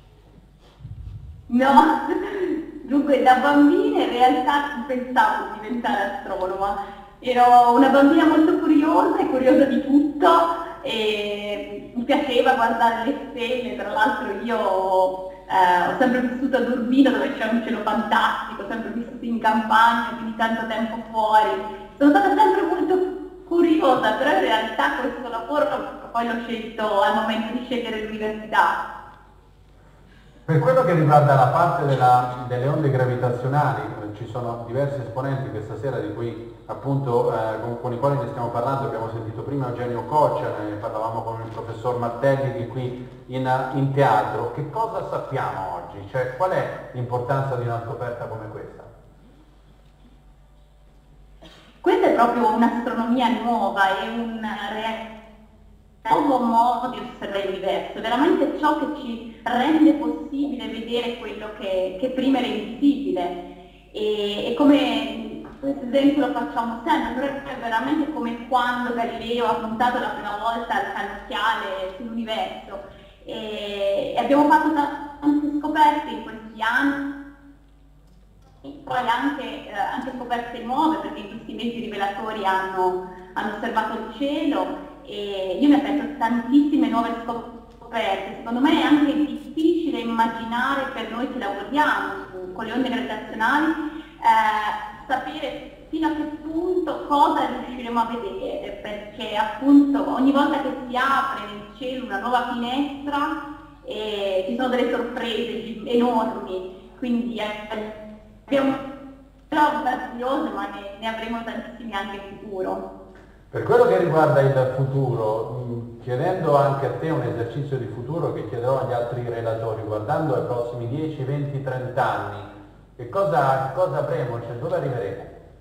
No, dunque da bambina in realtà pensavo di diventare astronoma, ero una bambina molto curiosa e curiosa di tutto e mi piaceva guardare le stelle, tra l'altro io Eh, ho sempre vissuto a Urbino, dove c'è un cielo fantastico, ho sempre vissuto in campagna, quindi tanto tempo fuori. Sono stata sempre molto curiosa, però in realtà questo lavoro poi l'ho scelto al momento di scegliere l'università. Per quello che riguarda la parte della, delle onde gravitazionali, ci sono diversi esponenti questa sera di cui appunto eh, con, con i quali ne stiamo parlando. Abbiamo sentito prima Eugenio Coccia, ne parlavamo con il professor Martelli che è qui in, in teatro. Che cosa sappiamo oggi? Cioè, qual è l'importanza di una scoperta come questa? Questa è proprio un'astronomia nuova, è un re... nuovo modo di osservare l'universo, veramente ciò che ci rende possibile vedere quello che, che prima era invisibile. E, e come questo esempio lo facciamo sempre, però è veramente come quando Galileo ha puntato la prima volta il cannocchiale sull'universo. E, e abbiamo fatto tante scoperte in questi anni, poi anche, eh, anche scoperte nuove, perché in questi mesi rivelatori hanno, hanno osservato il cielo. E io mi aspetto tantissime nuove scoperte. Secondo me è anche difficile immaginare per noi che lavoriamo su, con le onde gravitazionali, eh, sapere fino a che punto cosa riusciremo a vedere, perché appunto ogni volta che si apre nel cielo una nuova finestra eh, ci sono delle sorprese enormi, quindi eh, abbiamo prove fastidiose, ma ne, ne avremo tantissimi anche in futuro. Per quello che riguarda il futuro, chiedendo anche a te un esercizio di futuro che chiederò agli altri relatori, guardando ai prossimi dieci, venti, trenta anni, che cosa, che cosa avremo? Cioè, dove arriveremo?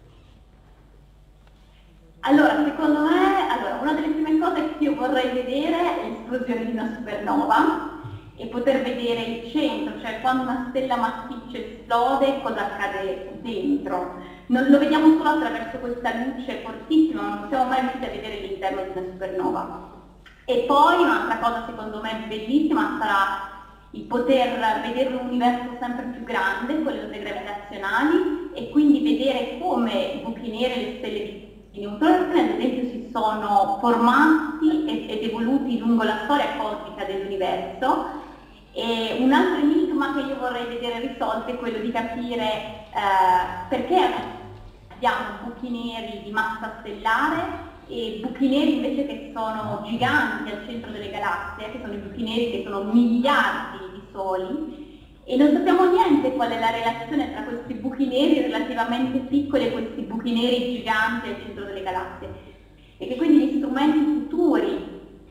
Allora, secondo me, allora, una delle prime cose che io vorrei vedere è l'esplosione di una supernova e poter vedere il centro, cioè quando una stella massiccia esplode cosa accade dentro. Non lo vediamo solo attraverso questa luce fortissima, non siamo mai riusciti a vedere l'interno di una supernova. E poi un'altra cosa secondo me bellissima sarà il poter vedere un universo sempre più grande con le onde gravitazionali e quindi vedere come i buchi neri e le stelle di neutroni ad esempio si sono formati ed evoluti lungo la storia cosmica dell'universo. E un altro enigma che io vorrei vedere risolto è quello di capire eh, perché abbiamo buchi neri di massa stellare e buchi neri invece che sono giganti al centro delle galassie, che sono i buchi neri che sono miliardi di soli, e non sappiamo niente qual è la relazione tra questi buchi neri relativamente piccoli e questi buchi neri giganti al centro delle galassie, e che quindi gli strumenti futuri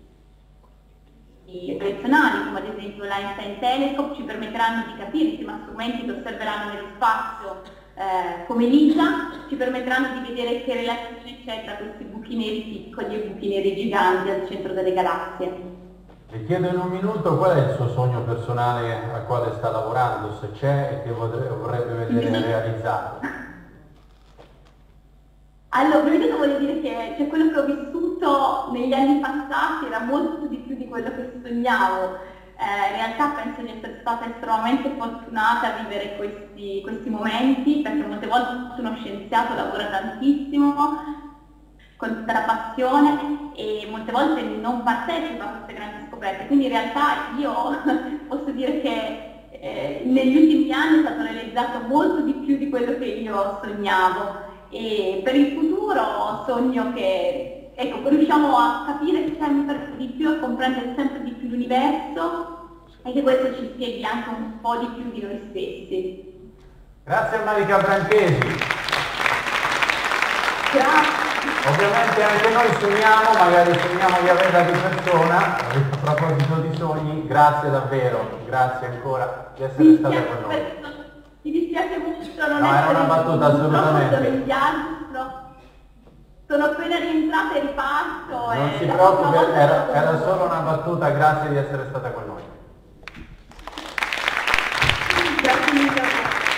tradizionali, come ad esempio l'Einstein Telescope, ci permetteranno di capire, insieme a strumenti che osserveranno nello spazio eh, come l'ISA, ci permetteranno di vedere che relazione c'è tra questi buchi neri piccoli e buchi neri giganti al centro delle galassie. Vi chiedo in un minuto qual è il suo sogno personale al quale sta lavorando, se c'è, e che vorrebbe vedere realizzato. Allora, prima di tutto voglio dire che cioè, quello che ho vissuto negli anni passati era molto di più di quello che sognavo. Eh, in realtà penso di essere stata estremamente fortunata a vivere questi, questi momenti, perché molte volte uno scienziato lavora tantissimo, con tutta la passione, e molte volte non partecipa a queste grandi scoperte. Quindi in realtà io posso dire che eh, negli ultimi anni è stato realizzato molto di più di quello che io sognavo. E per il futuro sogno che ecco, riusciamo a capire sempre di più, a comprendere sempre di più l'universo, e che questo ci spieghi anche un po' di più di noi stessi. Grazie a Marica Branchesi. Grazie. Ovviamente anche noi sogniamo, magari sogniamo di averla di persona. A proposito di sogni, grazie davvero, grazie ancora di essere stata con noi. Mi dispiace molto non no, essere era una battuta assolutamente. Sono in viaggio, sono appena rientrata e riparto. Non e si preoccupi, era, era solo una battuta, grazie di essere stata con noi. Grazie mille.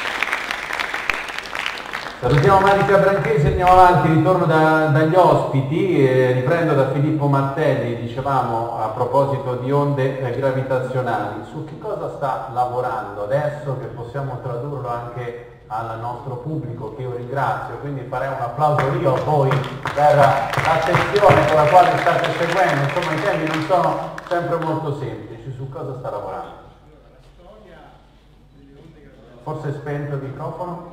Salutiamo Marica Branchesi, andiamo avanti, ritorno da, dagli ospiti, eh, riprendo da Filippo Martelli, dicevamo a proposito di onde eh, gravitazionali, su che cosa sta lavorando adesso, che possiamo tradurlo anche al nostro pubblico, che io ringrazio, quindi farei un applauso io a voi per l'attenzione con la quale state seguendo, insomma i temi non sono sempre molto semplici, su cosa sta lavorando? Forse è spento il microfono?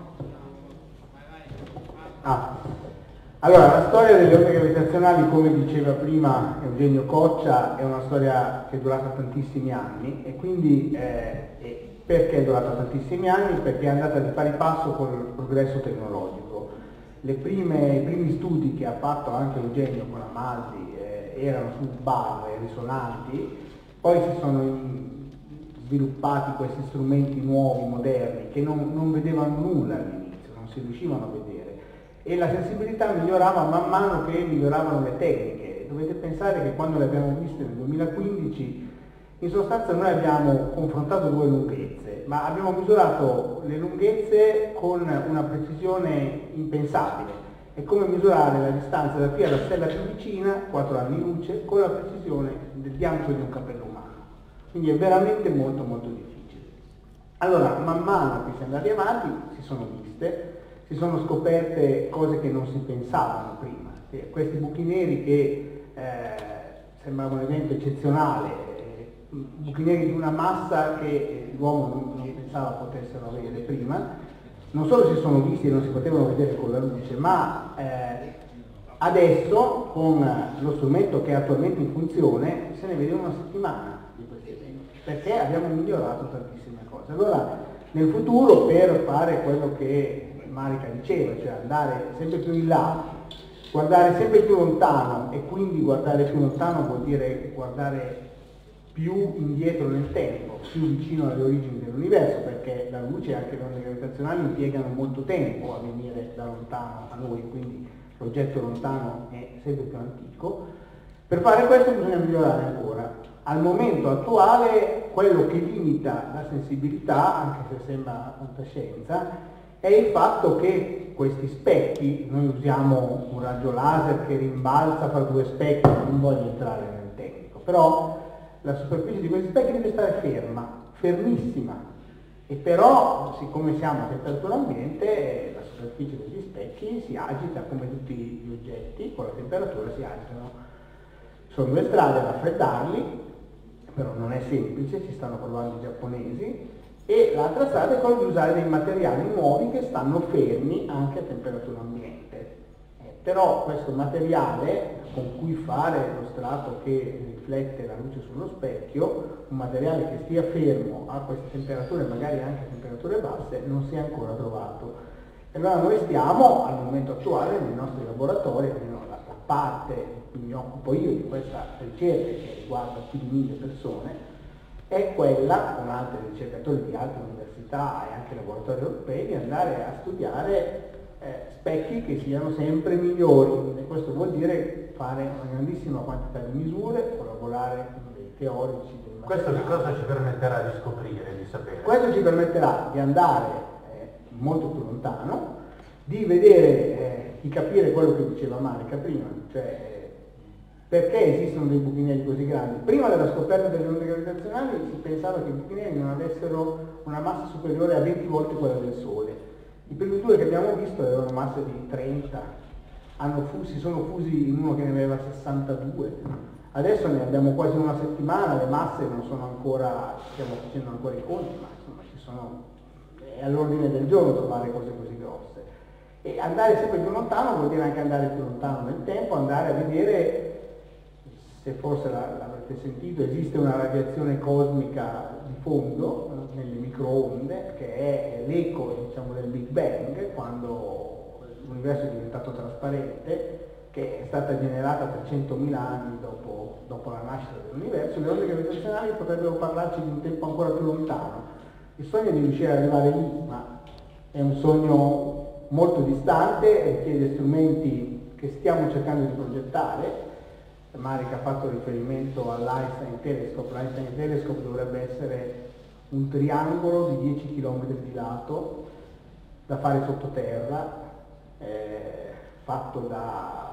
Ah. Allora, la storia delle onde gravitazionali, come diceva prima Eugenio Coccia, è una storia che è durata tantissimi anni, e quindi eh, perché è durata tantissimi anni? Perché è andata di pari passo con il progresso tecnologico. Le prime, I primi studi che ha fatto anche Eugenio con Amaldi eh, erano su barre risonanti, poi si sono in, sviluppati questi strumenti nuovi, moderni, che non, non vedevano nulla all'inizio, non si riuscivano a vedere. E la sensibilità migliorava man mano che miglioravano le tecniche. Dovete pensare che quando le abbiamo viste nel duemilaquindici, in sostanza noi abbiamo confrontato due lunghezze, ma abbiamo misurato le lunghezze con una precisione impensabile. È come misurare la distanza da qui alla stella più vicina, quattro anni luce, con la precisione del diametro di un capello umano. Quindi è veramente molto molto difficile. Allora, man mano che si è andati avanti, si sono viste, si sono scoperte cose che non si pensavano prima. Questi buchi neri che eh, sembravano un evento eccezionale, eh, buchi neri di una massa che l'uomo non, non pensava potessero avere prima, non solo si sono visti e non si potevano vedere con la luce, ma eh, adesso con lo strumento che è attualmente in funzione se ne vede una settimana di questi eventi, perché abbiamo migliorato tantissime cose. Allora, nel futuro, per fare quello che Marica diceva, cioè andare sempre più in là, guardare sempre più lontano, e quindi guardare più lontano vuol dire guardare più indietro nel tempo, più vicino alle origini dell'universo, perché la luce e anche le onde gravitazionali impiegano molto tempo a venire da lontano a noi, quindi l'oggetto lontano è sempre più antico. Per fare questo bisogna migliorare ancora. Al momento attuale quello che limita la sensibilità, anche se sembra fantascienza, è il fatto che questi specchi, noi usiamo un raggio laser che rimbalza fra due specchi, non voglio entrare nel tecnico, però la superficie di questi specchi deve stare ferma, fermissima, e però siccome siamo a temperatura ambiente la superficie degli specchi si agita come tutti gli oggetti, con la temperatura si agitano. Sono due strade: raffreddarli, però non è semplice, ci stanno provando i giapponesi, e l'altra strada è quella di usare dei materiali nuovi che stanno fermi anche a temperatura ambiente. Eh, però questo materiale con cui fare lo strato che riflette la luce sullo specchio, un materiale che stia fermo a queste temperature, magari anche a temperature basse, non si è ancora trovato. E allora noi stiamo al momento attuale nei nostri laboratori, almeno la, la parte di cui mi occupo io di questa ricerca, che riguarda più di mille persone, è quella, con altri ricercatori di altre università e anche laboratori europei, di andare a studiare eh, specchi che siano sempre migliori, e questo vuol dire fare una grandissima quantità di misure, collaborare con dei teorici del Questo materiale. che cosa ci permetterà di scoprire, di sapere? Questo ci permetterà di andare eh, molto più lontano, di vedere, eh, di capire quello che diceva Marica prima, cioè perché esistono dei buchi neri così grandi. Prima della scoperta delle onde gravitazionali si pensava che i buchi neri non avessero una massa superiore a venti volte quella del Sole. I primi due che abbiamo visto avevano masse di trenta, hanno fusi, si sono fusi in uno che ne aveva sessantadue. Adesso ne abbiamo quasi una settimana, le masse non sono ancora, stiamo facendo ancora i conti, ma insomma ci sono, è all'ordine del giorno trovare cose così grosse. E andare sempre più lontano vuol dire anche andare più lontano nel tempo, andare a vedere, se forse l'avrete sentito, esiste una radiazione cosmica di fondo nelle microonde, che è l'eco, diciamo, del Big Bang, quando l'universo è diventato trasparente, che è stata generata trecentomila anni dopo, dopo la nascita dell'universo. Le onde gravitazionali potrebbero parlarci di un tempo ancora più lontano. Il sogno è di riuscire ad arrivare lì, ma è un sogno molto distante, richiede strumenti che stiamo cercando di progettare. Marica ha fatto riferimento all'Einstein Telescope. L'Einstein Telescope dovrebbe essere un triangolo di dieci chilometri di lato da fare sottoterra, eh, fatto da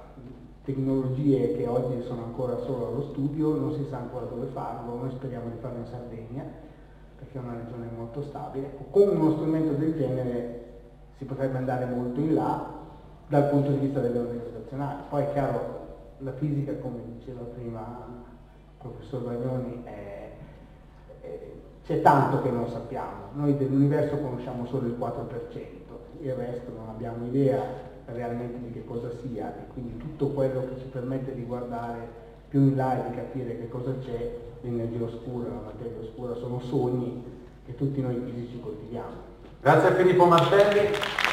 tecnologie che oggi sono ancora solo allo studio, non si sa ancora dove farlo. Noi speriamo di farlo in Sardegna, perché è una regione molto stabile. Con uno strumento del genere si potrebbe andare molto in là dal punto di vista delle onde gravitazionali. Poi è chiaro, la fisica, come diceva prima il professor Bagnoni, è, è, c'è tanto che non sappiamo. Noi dell'universo conosciamo solo il quattro per cento, il resto non abbiamo idea realmente di che cosa sia, e quindi tutto quello che ci permette di guardare più in là e di capire che cosa c'è, l'energia oscura, la materia oscura, sono sogni che tutti noi fisici coltiviamo. Grazie a Filippo Martelli.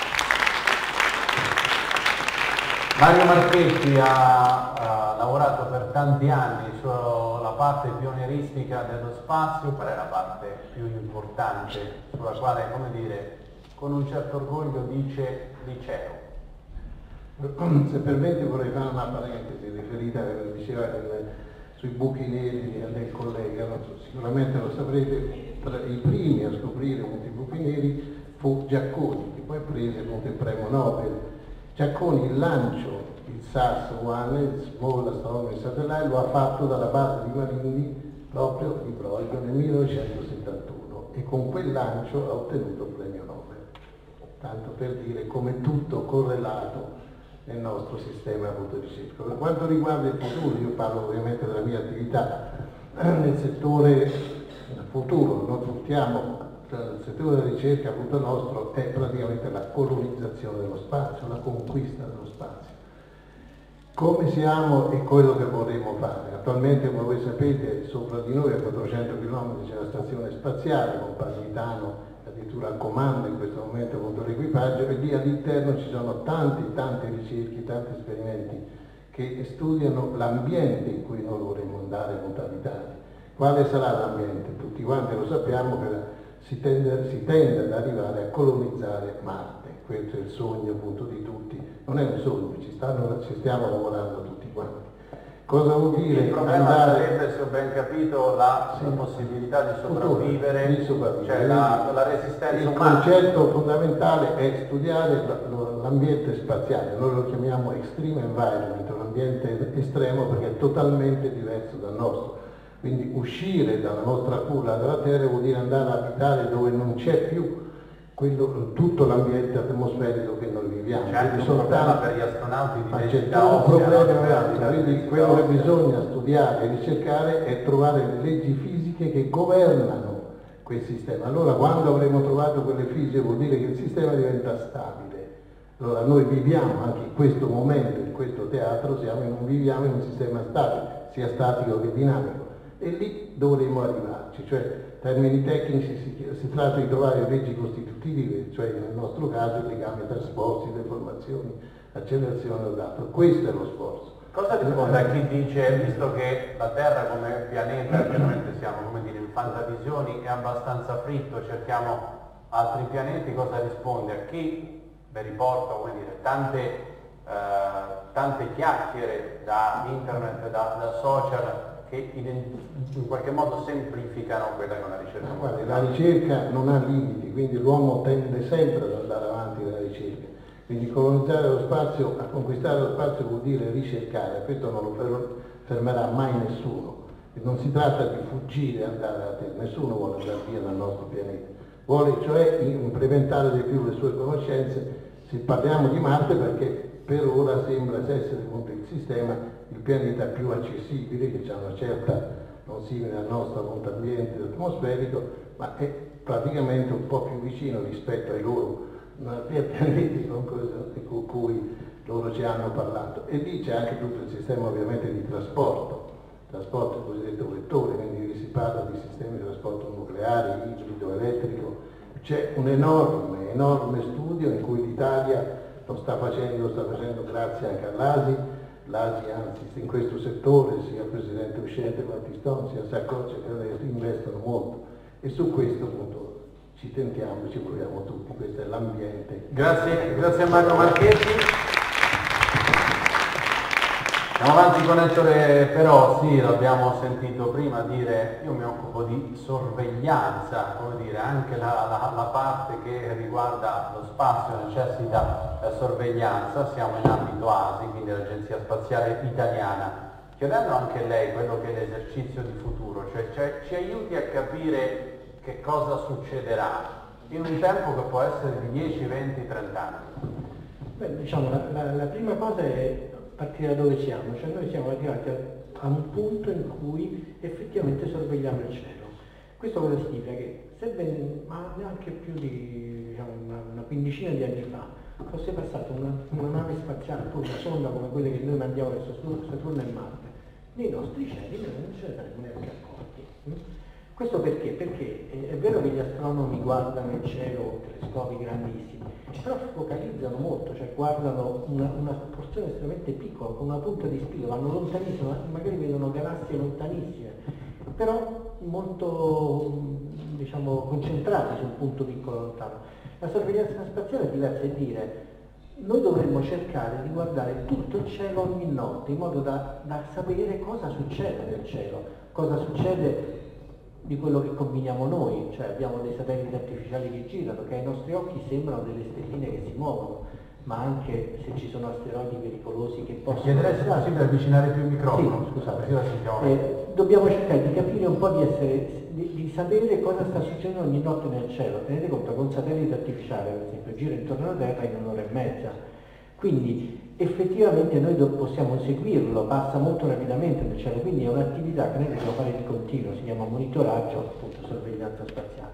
Mario Marchetti ha, ha lavorato per tanti anni sulla parte pionieristica dello spazio. Qual è la parte più importante sulla quale, come dire, con un certo orgoglio dice liceo? Se permette vorrei fare una parentesi riferita a quello che diceva del, sui buchi neri del collega, non so, sicuramente lo saprete, tra i primi a scoprire i buchi neri fu Giacconi, che poi prese appunto il premio Nobel. Giacconi il lancio, il S A S uno, il Small Astronomy Satellite, lo ha fatto dalla base di Marini proprio di Broglio nel millenovecentosettantuno, e con quel lancio ha ottenuto il premio Nobel. Tanto per dire come tutto correlato nel nostro sistema appunto di ricerca. Per quanto riguarda il futuro, io parlo ovviamente della mia attività nel settore del futuro, noi puntiamo, il settore della ricerca appunto nostro è praticamente la colonizzazione dello spazio, la conquista dello spazio. Come siamo e quello che vorremmo fare. Attualmente, come voi sapete, sopra di noi a quattrocento chilometri c'è la stazione spaziale con Parmitano addirittura al comando in questo momento contro l'equipaggio, e lì all'interno ci sono tanti, tanti ricerche, tanti esperimenti che studiano l'ambiente in cui noi vorremmo andare a abitare. Quale sarà l'ambiente? Tutti quanti lo sappiamo che si tende, si tende ad arrivare a colonizzare Marte. Questo è il sogno appunto di tutti. Non è un sogno, ci, stanno, ci stiamo lavorando tutti quanti. Cosa vuol dire? Il problema andare... sarebbe, se ho ben capito, la, sì. la possibilità di sopravvivere, di sopravvivere. Cioè la, la resistenza il umana. Il concetto fondamentale è studiare l'ambiente spaziale, noi lo chiamiamo extreme environment, un ambiente estremo perché è totalmente diverso dal nostro. Quindi uscire dalla nostra culla della Terra vuol dire andare ad abitare dove non c'è più quello, tutto l'ambiente atmosferico che noi viviamo. C'è anche un problema per gli astronauti di ma c'è densità un problema ossea, quindi quello che bisogna studiare e ricercare è trovare le leggi fisiche che governano quel sistema. Allora quando avremo trovato quelle fisiche vuol dire che il sistema diventa stabile. Allora noi viviamo anche in questo momento, in questo teatro, siamo in un, viviamo in un sistema stabile, sia statico che dinamico, e lì dovremo arrivarci, cioè termini tecnici si, si tratta di trovare leggi costitutive, cioè nel nostro caso legami tra sforzi, deformazioni, accelerazione o altro. Questo è lo sforzo. Cosa risponde a chi dice, visto che la Terra come pianeta, chiaramente siamo come dire in fantavisioni, è abbastanza fritto, cerchiamo altri pianeti, cosa risponde a chi beh, riporta come dire, tante, eh, tante chiacchiere da internet, da, da social, che in, in qualche modo semplificano quella che è una ricerca? Ma guardi, la ricerca non ha limiti, quindi l'uomo tende sempre ad andare avanti nella ricerca. Quindi colonizzare lo spazio, a conquistare lo spazio vuol dire ricercare, questo non lo fermerà mai nessuno. Non si tratta di fuggire e andare a terra, nessuno vuole andare via dal nostro pianeta. Vuole cioè implementare di più le sue conoscenze. Se parliamo di Marte perché per ora sembra essere appunto il sistema, il pianeta più accessibile, che ha una certa, non simile al nostro appunto, ambiente atmosferico, ma è praticamente un po' più vicino rispetto ai loro pianeti con cui loro ci hanno parlato. E lì c'è anche tutto il sistema ovviamente di trasporto, trasporto cosiddetto vettore, quindi si parla di sistemi di trasporto nucleare, ibrido, elettrico. C'è un enorme, enorme studio in cui l'Italia lo sta facendo, lo sta facendo grazie anche all'A S I, l'A S I anzi in questo settore, sia il Presidente uscente Battistone, sia Sarkozy, che investono molto e su questo punto ci tentiamo, ci proviamo tutti, questo è l'ambiente. Grazie, grazie a Marco Marchetti. Andiamo avanti con Ettore Perossi, l'abbiamo sentito prima dire, io mi occupo di sorveglianza, come dire, anche la, la, la parte che riguarda lo spazio necessita eh, sorveglianza, siamo in ambito A S I, quindi l'Agenzia Spaziale Italiana. Chiedendo anche a lei quello che è l'esercizio di futuro, cioè, cioè ci aiuti a capire che cosa succederà in un tempo che può essere di dieci, venti, trenta anni. Beh, diciamo, la, la, la prima cosa è partire da dove siamo, cioè noi siamo arrivati a, a un punto in cui effettivamente sorvegliamo il cielo. Questo cosa significa? Che se ben, ma neanche più di diciamo, una, una quindicina di anni fa fosse passata una, una nave spaziale, poi una sonda come quelle che noi mandiamo verso Saturno e Marte, nei nostri cieli noi non ce ne saremmo neanche accorti. Questo perché? Perché è vero che gli astronomi guardano il cielo, telescopi grandissimi, però focalizzano molto, cioè guardano una, una porzione estremamente piccola, con una punta di spillo, vanno lontanissimo, magari vedono galassie lontanissime, però molto diciamo, concentrati su un punto piccolo lontano. La sorveglianza spaziale è diversa, è dire noi dovremmo cercare di guardare tutto il cielo ogni notte, in modo da, da sapere cosa succede nel cielo, cosa succede di quello che combiniamo noi, cioè abbiamo dei satelliti artificiali che girano, che ai nostri occhi sembrano delle stelline che si muovono, ma anche se ci sono asteroidi pericolosi che possono... Chiederei se è possibile avvicinare più il microfono, sì, scusate. così la sentiamo. Eh, dobbiamo cercare di capire un po' di essere, di, di sapere cosa sta succedendo ogni notte nel cielo. Tenete conto che un satellite artificiale, per esempio, gira intorno alla Terra in un'ora e mezza, quindi effettivamente noi possiamo seguirlo, passa molto rapidamente nel cielo, quindi è un'attività che noi dobbiamo fare di continuo, si chiama monitoraggio, appunto sorveglianza spaziale.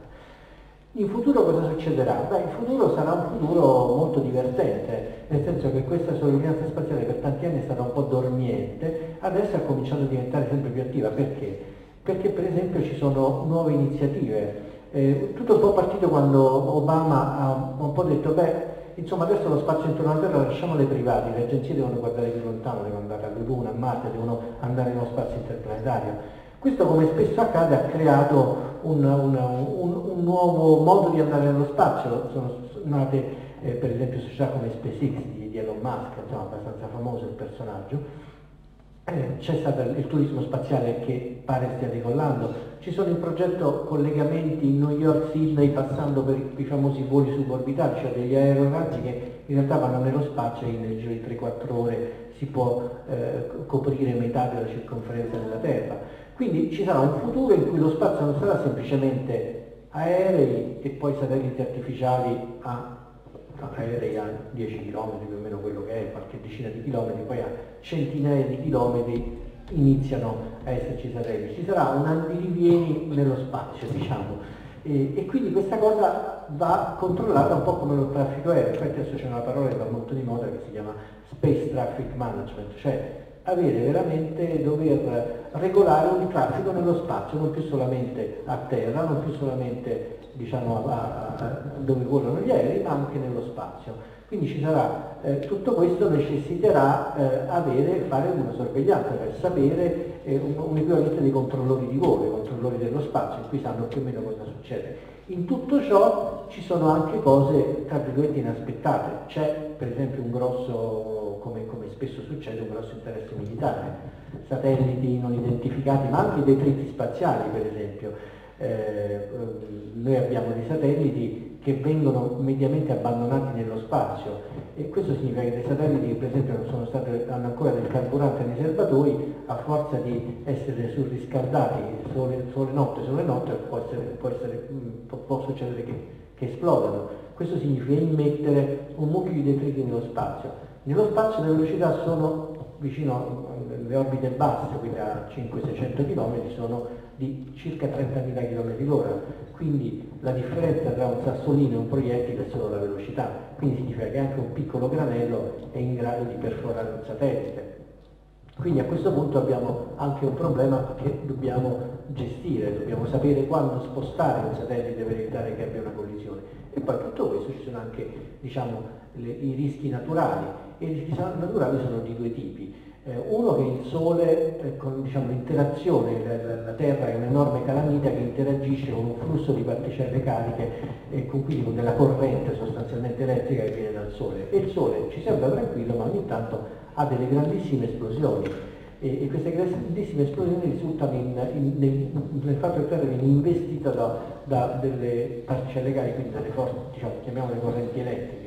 In futuro cosa succederà? Beh, in futuro sarà un futuro molto divertente, nel senso che questa sorveglianza spaziale per tanti anni è stata un po' dormiente, adesso ha cominciato a diventare sempre più attiva. Perché? Perché per esempio ci sono nuove iniziative. Eh, tutto un po' partito quando Obama ha un po' detto, beh, insomma adesso lo spazio intorno alla Terra lasciamolo ai privati, le agenzie devono guardare più lontano, devono andare alla Luna, a Marte, devono andare nello spazio interplanetario. Questo, come spesso accade, ha creato un, un, un, un nuovo modo di andare nello spazio. Sono nate eh, per esempio società come SpaceX di, di Elon Musk, insomma abbastanza famoso il personaggio. Eh, c'è stato il turismo spaziale che pare stia decollando, ci sono in progetto collegamenti in New York-Sydney passando per i famosi voli suborbitali, cioè degli aeronazzi che in realtà vanno nello spazio e nel giro di tre quattro ore si può eh, coprire metà della circonferenza della Terra. Quindi ci sarà un futuro in cui lo spazio non sarà semplicemente aerei e poi satelliti artificiali a, aerei a dieci chilometri più o meno quello che è, qualche decina di chilometri, poi a centinaia di chilometri iniziano a esserci satelliti. Ci sarà un andirivieni nello spazio, diciamo. E, e quindi questa cosa va controllata un po' come lo traffico aereo. Infatti adesso c'è una parola che va molto di moda che si chiama Space Traffic Management, cioè avere veramente, dover regolare un traffico nello spazio, non più solamente a terra, non più solamente diciamo, a, a, dove volano gli aerei, ma anche nello spazio. Quindi ci sarà, eh, tutto questo necessiterà eh, avere, fare una sorveglianza per sapere eh, un, un equivalente dei controllori di volo, i controllori dello spazio, in cui sanno più o meno cosa succede. In tutto ciò ci sono anche cose, tra virgolette, inaspettate. C'è per esempio un grosso, come, come spesso succede, un grosso interesse militare, satelliti non identificati, ma anche detriti spaziali per esempio. Eh, noi abbiamo dei satelliti che vengono mediamente abbandonati nello spazio e questo significa che dei satelliti che per esempio non sono stati, hanno ancora del carburante nei serbatoi, a forza di essere surriscaldati sole, sole notte, sole notte può, essere, può, essere, può, può succedere che, che esplodano. Questo significa immettere un mucchio di detriti nello spazio. Nello spazio le velocità sono vicino alle orbite basse, quindi a cinquecento seicento chilometri, sono di circa trentamila chilometri l'ora, quindi la differenza tra un sassolino e un proiettile è solo la velocità, quindi significa che anche un piccolo granello è in grado di perforare un satellite. Quindi a questo punto abbiamo anche un problema che dobbiamo gestire, dobbiamo sapere quando spostare un satellite per evitare che abbia una collisione. E poi tutto questo ci sono anche diciamo, le, i rischi naturali, e i rischi naturali sono di due tipi. Eh, uno che il Sole, eh, con diciamo, l'interazione, la, la Terra è un'enorme calamita che interagisce con un flusso di particelle cariche e con quindi con della corrente sostanzialmente elettrica che viene dal Sole. E il Sole ci sembra tranquillo, ma ogni tanto ha delle grandissime esplosioni. E, e queste grandissime esplosioni risultano in, in, nel, nel fatto che la Terra viene investita da, da delle particelle cariche, quindi dalle forze, diciamo, chiamiamole correnti elettriche.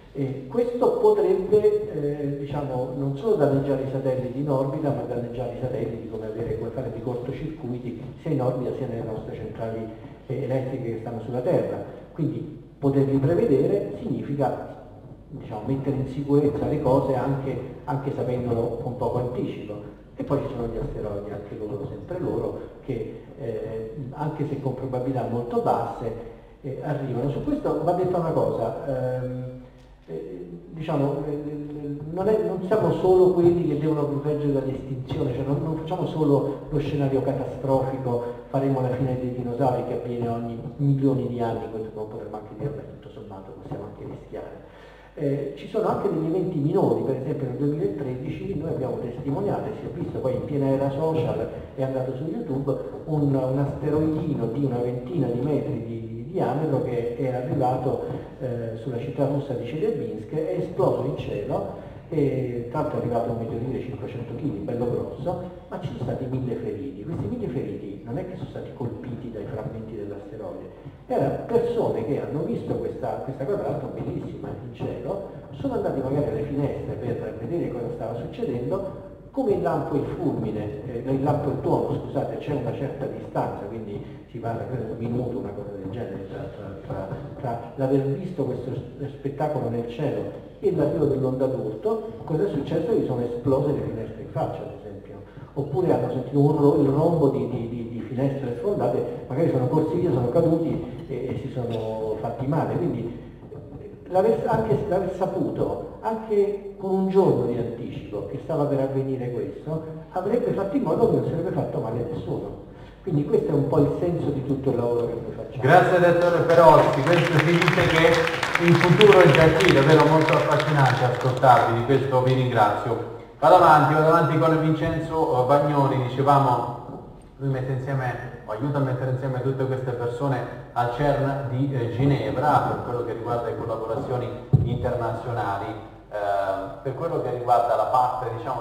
E questo potrebbe eh, diciamo, non solo danneggiare i satelliti in orbita, ma danneggiare i satelliti come, avere, come fare dei cortocircuiti sia in orbita sia nelle nostre centrali eh, elettriche che stanno sulla Terra. Quindi poterli prevedere significa diciamo, mettere in sicurezza le cose anche, anche sapendolo con poco anticipo. E poi ci sono gli asteroidi, anche loro, sempre loro, che eh, anche se con probabilità molto basse eh, arrivano. Su questo va detta una cosa. Ehm, Eh, diciamo, eh, non, è, non siamo solo quelli che devono proteggere dall'estinzione, cioè non, non facciamo solo lo scenario catastrofico, faremo la fine dei dinosauri che avviene ogni milioni di anni, questo non potremmo anche dire, beh, tutto sommato possiamo anche rischiare. Eh, ci sono anche degli eventi minori, per esempio nel duemilatredici noi abbiamo testimoniato, e si è visto poi in piena era social, è andato su YouTube, un, un asteroidino di una ventina di metri di diametro che è arrivato eh, sulla città russa di Chelyabinsk, è esploso in cielo e tra l'altro è arrivato un meteorite di cinquecento chili, bello grosso, ma ci sono stati mille feriti. Questi mille feriti non è che sono stati colpiti dai frammenti dell'asteroide, erano persone che hanno visto questa, questa cosa, tra l'altro bellissima in cielo, sono andati magari alle finestre per vedere cosa stava succedendo. Come il lampo e il fulmine, eh, il lampo e il tuono, scusate, c'è una certa distanza, quindi si parla credo un minuto, una cosa del genere, tra, tra, tra, tra l'aver visto questo spettacolo nel cielo e l'arrivo dell'onda d'urto, cosa è successo? Gli sono esplose le finestre in faccia, ad esempio, oppure hanno sentito un ro il rombo di, di, di, di finestre sfondate, magari sono corsi via, sono caduti e, e si sono fatti male, quindi l'aver, anche l'aver saputo, anche con un giorno di anticipo che stava per avvenire questo, avrebbe fatto in modo che non sarebbe fatto male a nessuno. Quindi questo è un po' il senso di tutto il lavoro che noi facciamo. Grazie dottore Perossi, questo si dice che il futuro è già qui, davvero molto affascinante ascoltarvi, di questo vi ringrazio. Vado avanti, vado avanti con Vincenzo Bagnoni, dicevamo, lui mette insieme, o aiuta a mettere insieme tutte queste persone al CERN di eh, Ginevra per quello che riguarda le collaborazioni internazionali. Eh, per quello che riguarda la parte diciamo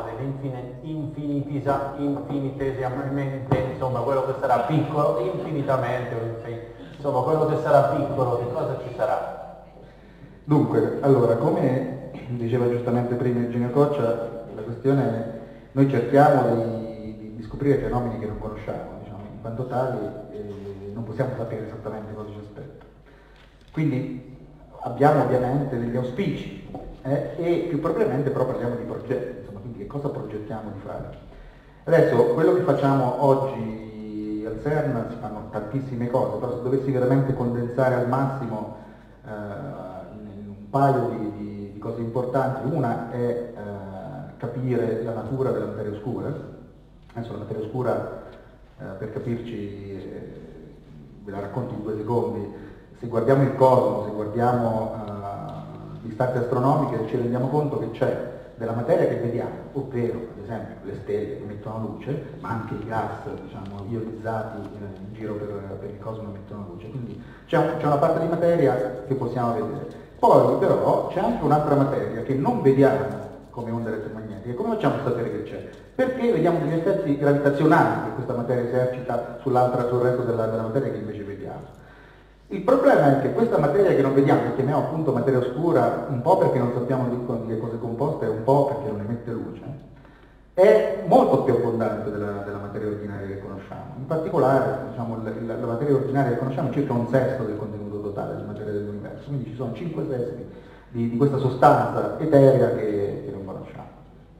dell'infinitesiamente, insomma quello che sarà piccolo, infinitamente, insomma quello che sarà piccolo, che cosa ci sarà? Dunque, allora, come diceva giustamente prima Eugenio Coccia, la questione è noi cerchiamo di, di, di scoprire fenomeni che non conosciamo, diciamo, in quanto tali eh, non possiamo sapere esattamente cosa ci aspetta. Quindi abbiamo ovviamente degli auspici eh, e più probabilmente però parliamo di progetti, insomma, quindi che cosa progettiamo di fare. Adesso quello che facciamo oggi al CERN, si fanno tantissime cose, però se dovessi veramente condensare al massimo eh, in un paio di, di, di cose importanti, una è eh, capire la natura della materia oscura. Adesso la materia oscura, eh, per capirci, eh, ve la racconto in due secondi. Se guardiamo il cosmo, se guardiamo uh, distanze astronomiche, ci rendiamo conto che c'è della materia che vediamo, ovvero ad esempio le stelle che emettono luce, ma anche i gas, diciamo, ionizzati in, in giro per, per il cosmo emettono luce. Quindi c'è un, una parte di materia che possiamo vedere. Poi però c'è anche un'altra materia che non vediamo come onde elettromagnetiche. Come facciamo a sapere che c'è? Perché vediamo degli effetti gravitazionali che questa materia esercita sull'altra, sul resto della, della materia che invece vediamo. Il problema è che questa materia che non vediamo, che chiamiamo appunto materia oscura, un po' perché non sappiamo di che cosa è composta e un po' perché non emette luce, è molto più abbondante della, della materia ordinaria che conosciamo. In particolare, diciamo, la, la materia ordinaria che conosciamo è circa un sesto del contenuto totale di materia dell'universo, quindi ci sono cinque sesti di, di questa sostanza eterea che, che non conosciamo.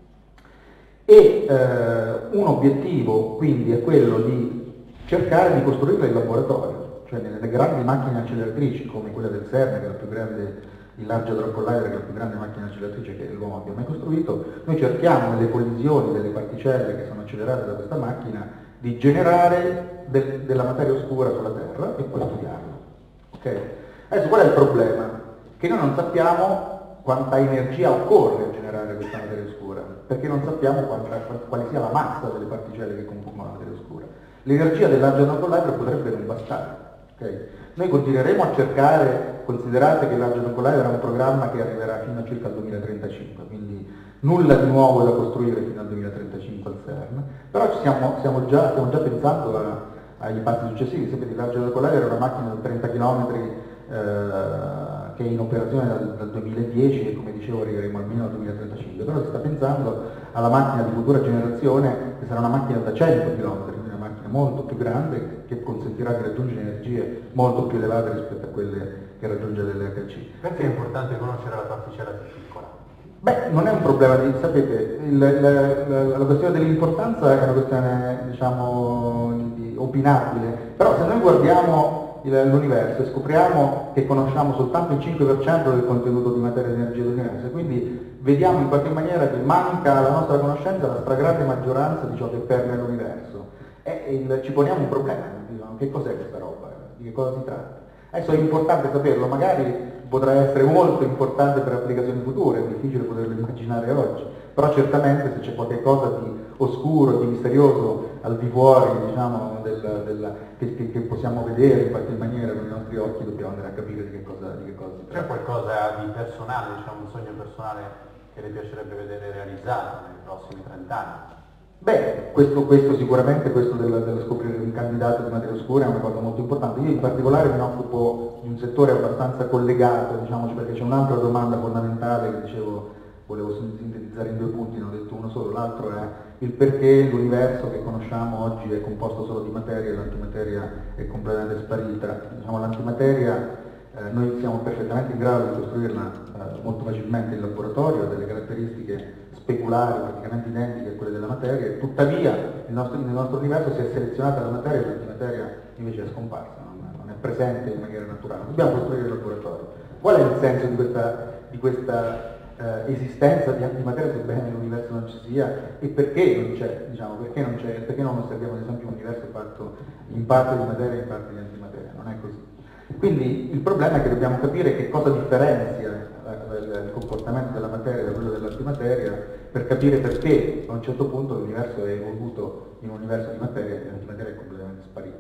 E eh, un obiettivo quindi è quello di cercare di costruirla in laboratorio, cioè nelle grandi macchine acceleratrici come quella del CERN, che è la più grande, il Large Hadron Collider, che è la più grande macchina acceleratrice che l'uomo abbia mai costruito. Noi cerchiamo nelle collisioni delle particelle che sono accelerate da questa macchina di generare del, della materia oscura sulla Terra e poi studiarla. Okay? Adesso qual è il problema? Che noi non sappiamo quanta energia occorre a generare questa materia oscura, perché non sappiamo quanta, quale sia la massa delle particelle che compongono la materia oscura. L'energia del Large Hadron Collider potrebbe non bastare. Okay. Noi continueremo a cercare, considerate che il Large Hadron Collider è un programma che arriverà fino a circa il duemilatrentacinque, quindi nulla di nuovo da costruire fino al duemilatrentacinque al CERN, però ci siamo, siamo, già, stiamo già pensando a, agli passi successivi. Sapete, il Large Hadron Collider è una macchina da trenta chilometri eh, che è in operazione dal, dal duemiladieci e come dicevo arriveremo almeno al duemilatrentacinque, però si sta pensando alla macchina di futura generazione che sarà una macchina da cento chilometri, molto più grande, che consentirà di raggiungere energie molto più elevate rispetto a quelle che raggiunge l'L H C. Perché è importante conoscere la particella più piccola? Beh, non è un problema di, sapete, il, la, la, la questione dell'importanza è una questione, diciamo, di, opinabile, però se noi guardiamo l'universo e scopriamo che conosciamo soltanto il cinque per cento del contenuto di materia e energia dell'universo, quindi vediamo in qualche maniera che manca alla nostra conoscenza la stragrande maggioranza di ciò che permea l'universo. E il, ci poniamo un problema, diciamo, che cos'è questa roba, di che cosa si tratta? Adesso è importante saperlo, magari potrà essere molto importante per applicazioni future, è difficile poterlo immaginare oggi, però certamente se c'è qualcosa di oscuro, di misterioso al di fuori, diciamo, del, del, che, che, che possiamo vedere in qualche maniera con i nostri occhi, dobbiamo andare a capire di che cosa, di che cosa si tratta. C'è qualcosa di personale, diciamo, un sogno personale che le piacerebbe vedere realizzato nei prossimi trent'anni? Beh, questo, questo sicuramente, questo dello, dello scoprire un candidato di materia oscura è una cosa molto importante. Io in particolare mi occupo di un settore abbastanza collegato, diciamo, perché c'è un'altra domanda fondamentale che dicevo, volevo sintetizzare in due punti, ne ho detto uno solo, l'altro è il perché l'universo che conosciamo oggi è composto solo di materia e l'antimateria è completamente sparita. Diciamo, l'antimateria eh, noi siamo perfettamente in grado di costruirla eh, molto facilmente in laboratorio, ha delle caratteristiche speculari praticamente identiche a quelle della materia, e tuttavia il nostro, nel nostro universo si è selezionata la materia e l'antimateria invece è scomparsa, non, non è presente in maniera naturale. Dobbiamo costruire il laboratorio. Qual è il senso di questa, di questa eh, esistenza di antimateria sebbene l'universo non ci sia, e perché non c'è, diciamo, perché non c'è, perché non osserviamo ad esempio un universo fatto in parte di materia e in parte di antimateria? Non è così. Quindi il problema è che dobbiamo capire che cosa differenzia il comportamento della materia da quello dell'antimateria, per capire perché a un certo punto l'universo è evoluto in un universo di materia e l'antimateria è completamente sparita.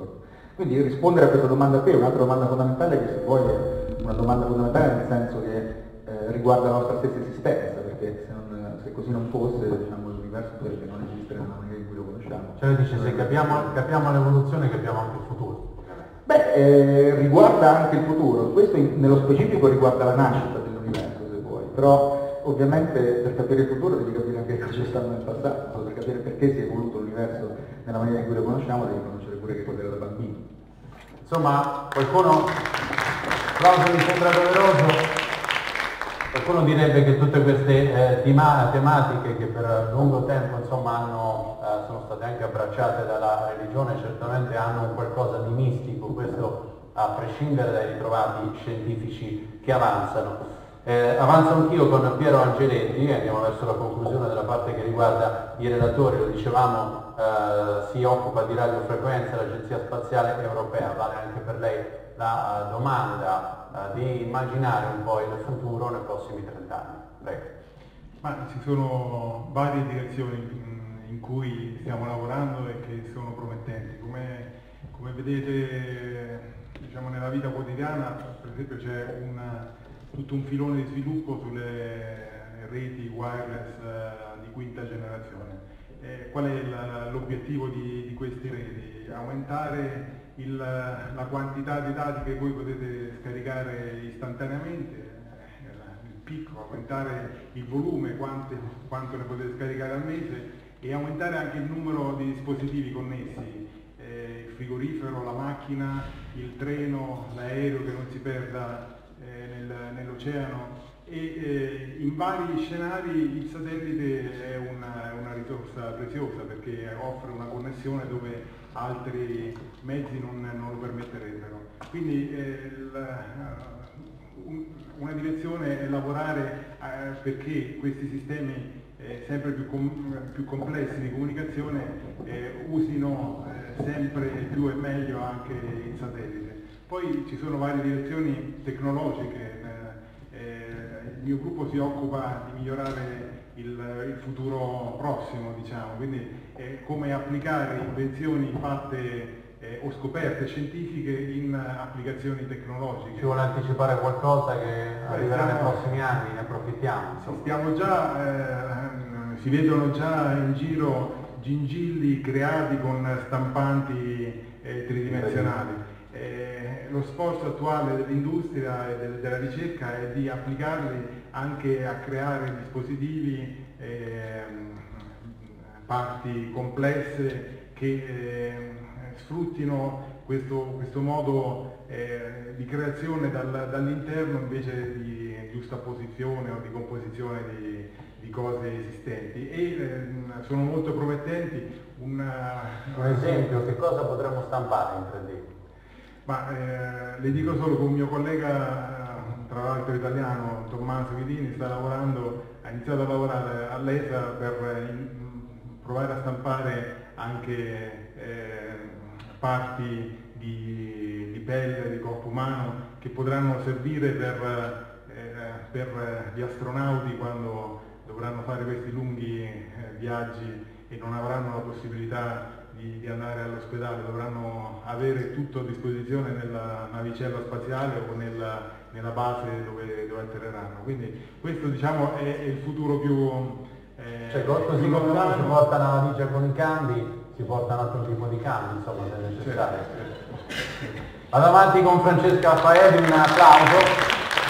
Quindi rispondere a questa domanda qui è un'altra domanda fondamentale, che se vuoi è una domanda fondamentale nel senso che eh, riguarda la nostra stessa esistenza, perché se, non, se così non fosse, diciamo, l'universo potrebbe non esistere nella maniera in cui lo conosciamo. Cioè dice, se capiamo, capiamo l'evoluzione, capiamo anche il futuro. Beh, eh, riguarda anche il futuro, questo in, nello specifico riguarda la nascita dell'universo, se vuoi, però ovviamente per capire il futuro devi capire anche cosa c'è stato nel passato, per capire perché si è evoluto l'universo nella maniera in cui lo conosciamo devi conoscere pure che cosa era da bambini. Insomma, qualcuno, l'auto mi sembra doveroso, qualcuno direbbe che tutte queste eh, tema, tematiche che per lungo tempo insomma, hanno, eh, sono state anche abbracciate dalla religione, certamente hanno un qualcosa di mistico, questo a prescindere dai ritrovati scientifici che avanzano. Eh, avanzo anch'io con Piero Angeletti e andiamo verso la conclusione della parte che riguarda i relatori, lo dicevamo, eh, si occupa di radiofrequenza l'Agenzia Spaziale Europea, vale anche per lei la uh, domanda uh, di immaginare un po' il futuro nei prossimi trent'anni. Prego. Ma ci sono varie direzioni in, in cui stiamo lavorando e che sono promettenti. Come, come vedete diciamo, nella vita quotidiana, per esempio c'è una tutto un filone di sviluppo sulle reti wireless uh, di quinta generazione. Eh, qual è l'obiettivo di, di queste reti? Aumentare il, la quantità di dati che voi potete scaricare istantaneamente, eh, il picco, aumentare il volume, quante, quanto ne potete scaricare al mese e aumentare anche il numero di dispositivi connessi, eh, il frigorifero, la macchina, il treno, l'aereo che non si perda Nel, nell'oceano e eh, in vari scenari il satellite è una, una risorsa preziosa perché offre una connessione dove altri mezzi non, non lo permetterebbero. Quindi eh, la, un, una direzione è lavorare eh, perché questi sistemi eh, sempre più, com più complessi di comunicazione eh, usino eh, sempre più e meglio anche il satellite. Poi ci sono varie direzioni tecnologiche, eh, eh, il mio gruppo si occupa di migliorare il, il futuro prossimo, diciamo, quindi eh, come applicare invenzioni fatte eh, o scoperte scientifiche in applicazioni tecnologiche. Ci vuole anticipare qualcosa che arriverà nei prossimi anni, ne approfittiamo. Stiamo già, eh, si vedono già in giro gingilli creati con stampanti eh, tridimensionali. Eh, lo sforzo attuale dell'industria e del, della ricerca è di applicarli anche a creare dispositivi, eh, parti complesse che eh, sfruttino questo, questo modo eh, di creazione dal, dall'interno invece di giustapposizione o di composizione di, di cose esistenti e eh, sono molto promettenti. Una, un esempio, che cosa potremmo stampare in tre D? Ma eh, le dico solo che un mio collega, tra l'altro italiano, Tommaso Chidini, sta lavorando, ha iniziato a lavorare all'E S A per in, provare a stampare anche eh, parti di, di pelle, di corpo umano, che potranno servire per, eh, per gli astronauti quando dovranno fare questi lunghi eh, viaggi e non avranno la possibilità di, di andare all'ospedale, dovranno avere tutto a disposizione nella navicella spaziale o nella, nella base dove, dove atterreranno. Quindi questo diciamo è, è il futuro più eh, cioè così più come uno si porta una valigia con i cambi, si porta un altro tipo di cambi, insomma, se necessario. Certo, certo. Vado avanti con Francesca Faedi, un applauso.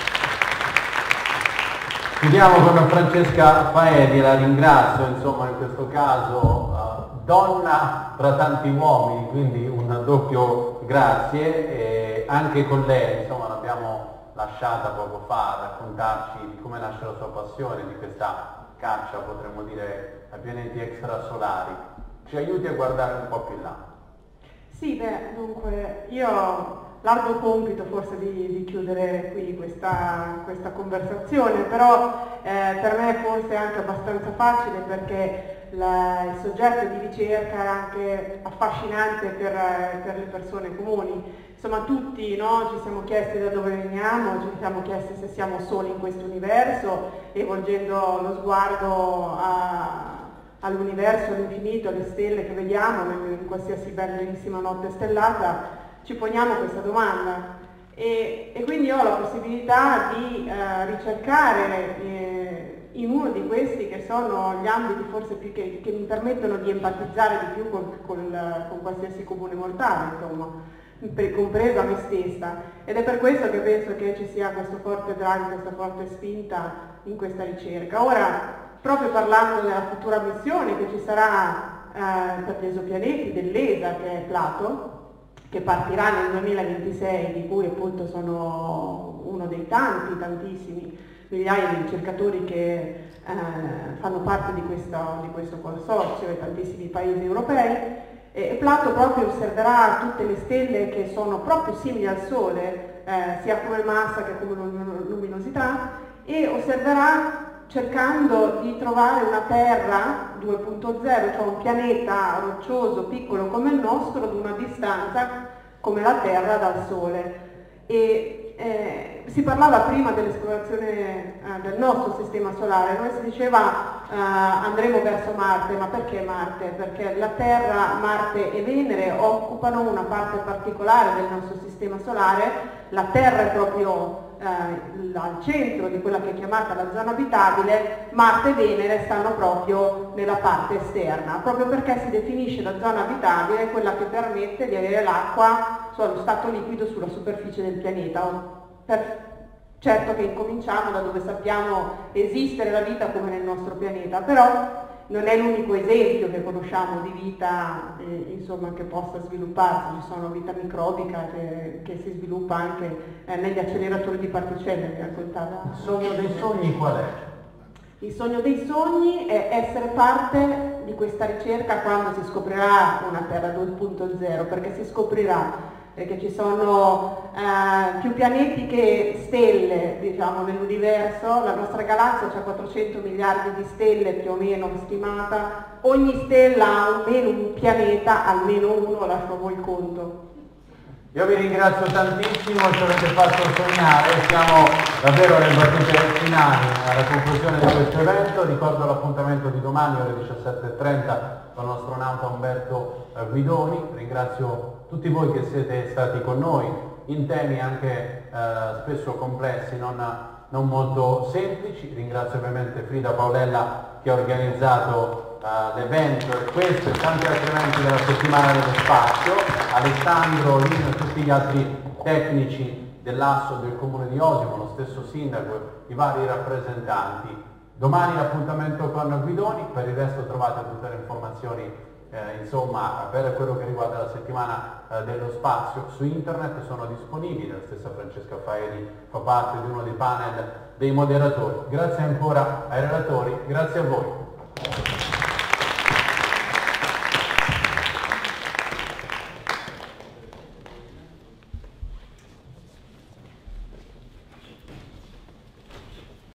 Chiudiamo con Francesca Faedi, la ringrazio, insomma, in questo caso uh, donna tra tanti uomini, quindi un doppio grazie, e anche con lei, insomma, l'abbiamo lasciata poco fa a raccontarci di come nasce la sua passione, di questa caccia, potremmo dire, a pianeti extrasolari. Ci aiuti a guardare un po' più in là. Sì, beh, dunque, io largo compito forse di, di chiudere qui questa, questa conversazione, però eh, per me forse è anche abbastanza facile perché la, il soggetto di ricerca è anche affascinante per, per le persone comuni. Insomma, tutti no, ci siamo chiesti da dove veniamo, ci siamo chiesti se siamo soli in questo universo e volgendo lo sguardo a all'universo, all'infinito, alle stelle che vediamo in qualsiasi bellissima notte stellata, ci poniamo questa domanda e, e quindi ho la possibilità di eh, ricercare eh, in uno di questi che sono gli ambiti forse più che, che mi permettono di empatizzare di più col, col, con qualsiasi comune mortale, insomma, compresa me stessa, ed è per questo che penso che ci sia questo forte drive, questa forte spinta in questa ricerca. Ora, proprio parlando della futura missione che ci sarà eh, per gli esopianeti dell'E S A, che è Plato, che partirà nel duemilaventisei, di cui appunto sono uno dei tanti, tantissimi migliaia di ricercatori che eh, fanno parte di questo, di questo consorzio e tantissimi paesi europei. E Plato proprio osserverà tutte le stelle che sono proprio simili al Sole, eh, sia come massa che come luminosità, e osserverà cercando di trovare una Terra due punto zero, cioè un pianeta roccioso, piccolo come il nostro, ad una distanza come la Terra dal Sole. E eh, si parlava prima dell'esplorazione eh, del nostro sistema solare, noi si diceva eh, andremo verso Marte, ma perché Marte? Perché la Terra, Marte e Venere occupano una parte particolare del nostro sistema solare, la Terra è proprio eh, al centro di quella che è chiamata la zona abitabile, Marte e Venere stanno proprio nella parte esterna, proprio perché si definisce la zona abitabile quella che permette di avere l'acqua allo stato liquido sulla superficie del pianeta. Per, certo che incominciamo da dove sappiamo esistere la vita come nel nostro pianeta, però non è l'unico esempio che conosciamo di vita eh, insomma, che possa svilupparsi. Ci sono vita microbica che, che si sviluppa anche eh, negli acceleratori di particelle, mi raccontava. Il sogno dei sogni qual è? Il sogno dei sogni è essere parte di questa ricerca quando si scoprirà una Terra due punto zero, perché si scoprirà perché ci sono eh, più pianeti che stelle, diciamo, nell'universo. La nostra galassia ha quattrocento miliardi di stelle più o meno stimata, ogni stella ha almeno un pianeta, almeno uno, lascio a voi il conto. Io vi ringrazio tantissimo, ci avete fatto sognare, siamo davvero alle battute finali, alla conclusione di questo evento. Ricordo l'appuntamento di domani alle diciassette e trenta con il nostro astronauta Umberto Guidoni. Ringrazio tutti voi che siete stati con noi in temi anche eh, spesso complessi, non, non molto semplici. Ringrazio ovviamente Frida Paolella che ha organizzato Uh, l'evento e questo e tanti altri eventi della settimana dello spazio, Alessandro, Lino e tutti gli altri tecnici dell'Asso del Comune di Osimo, lo stesso sindaco, i vari rappresentanti. Domani l'appuntamento con Guidoni, per il resto trovate tutte le informazioni eh, insomma per quello che riguarda la settimana eh, dello spazio su internet, sono disponibili. La stessa Francesca Faeli fa parte di uno dei panel dei moderatori. Grazie ancora ai relatori, grazie a voi.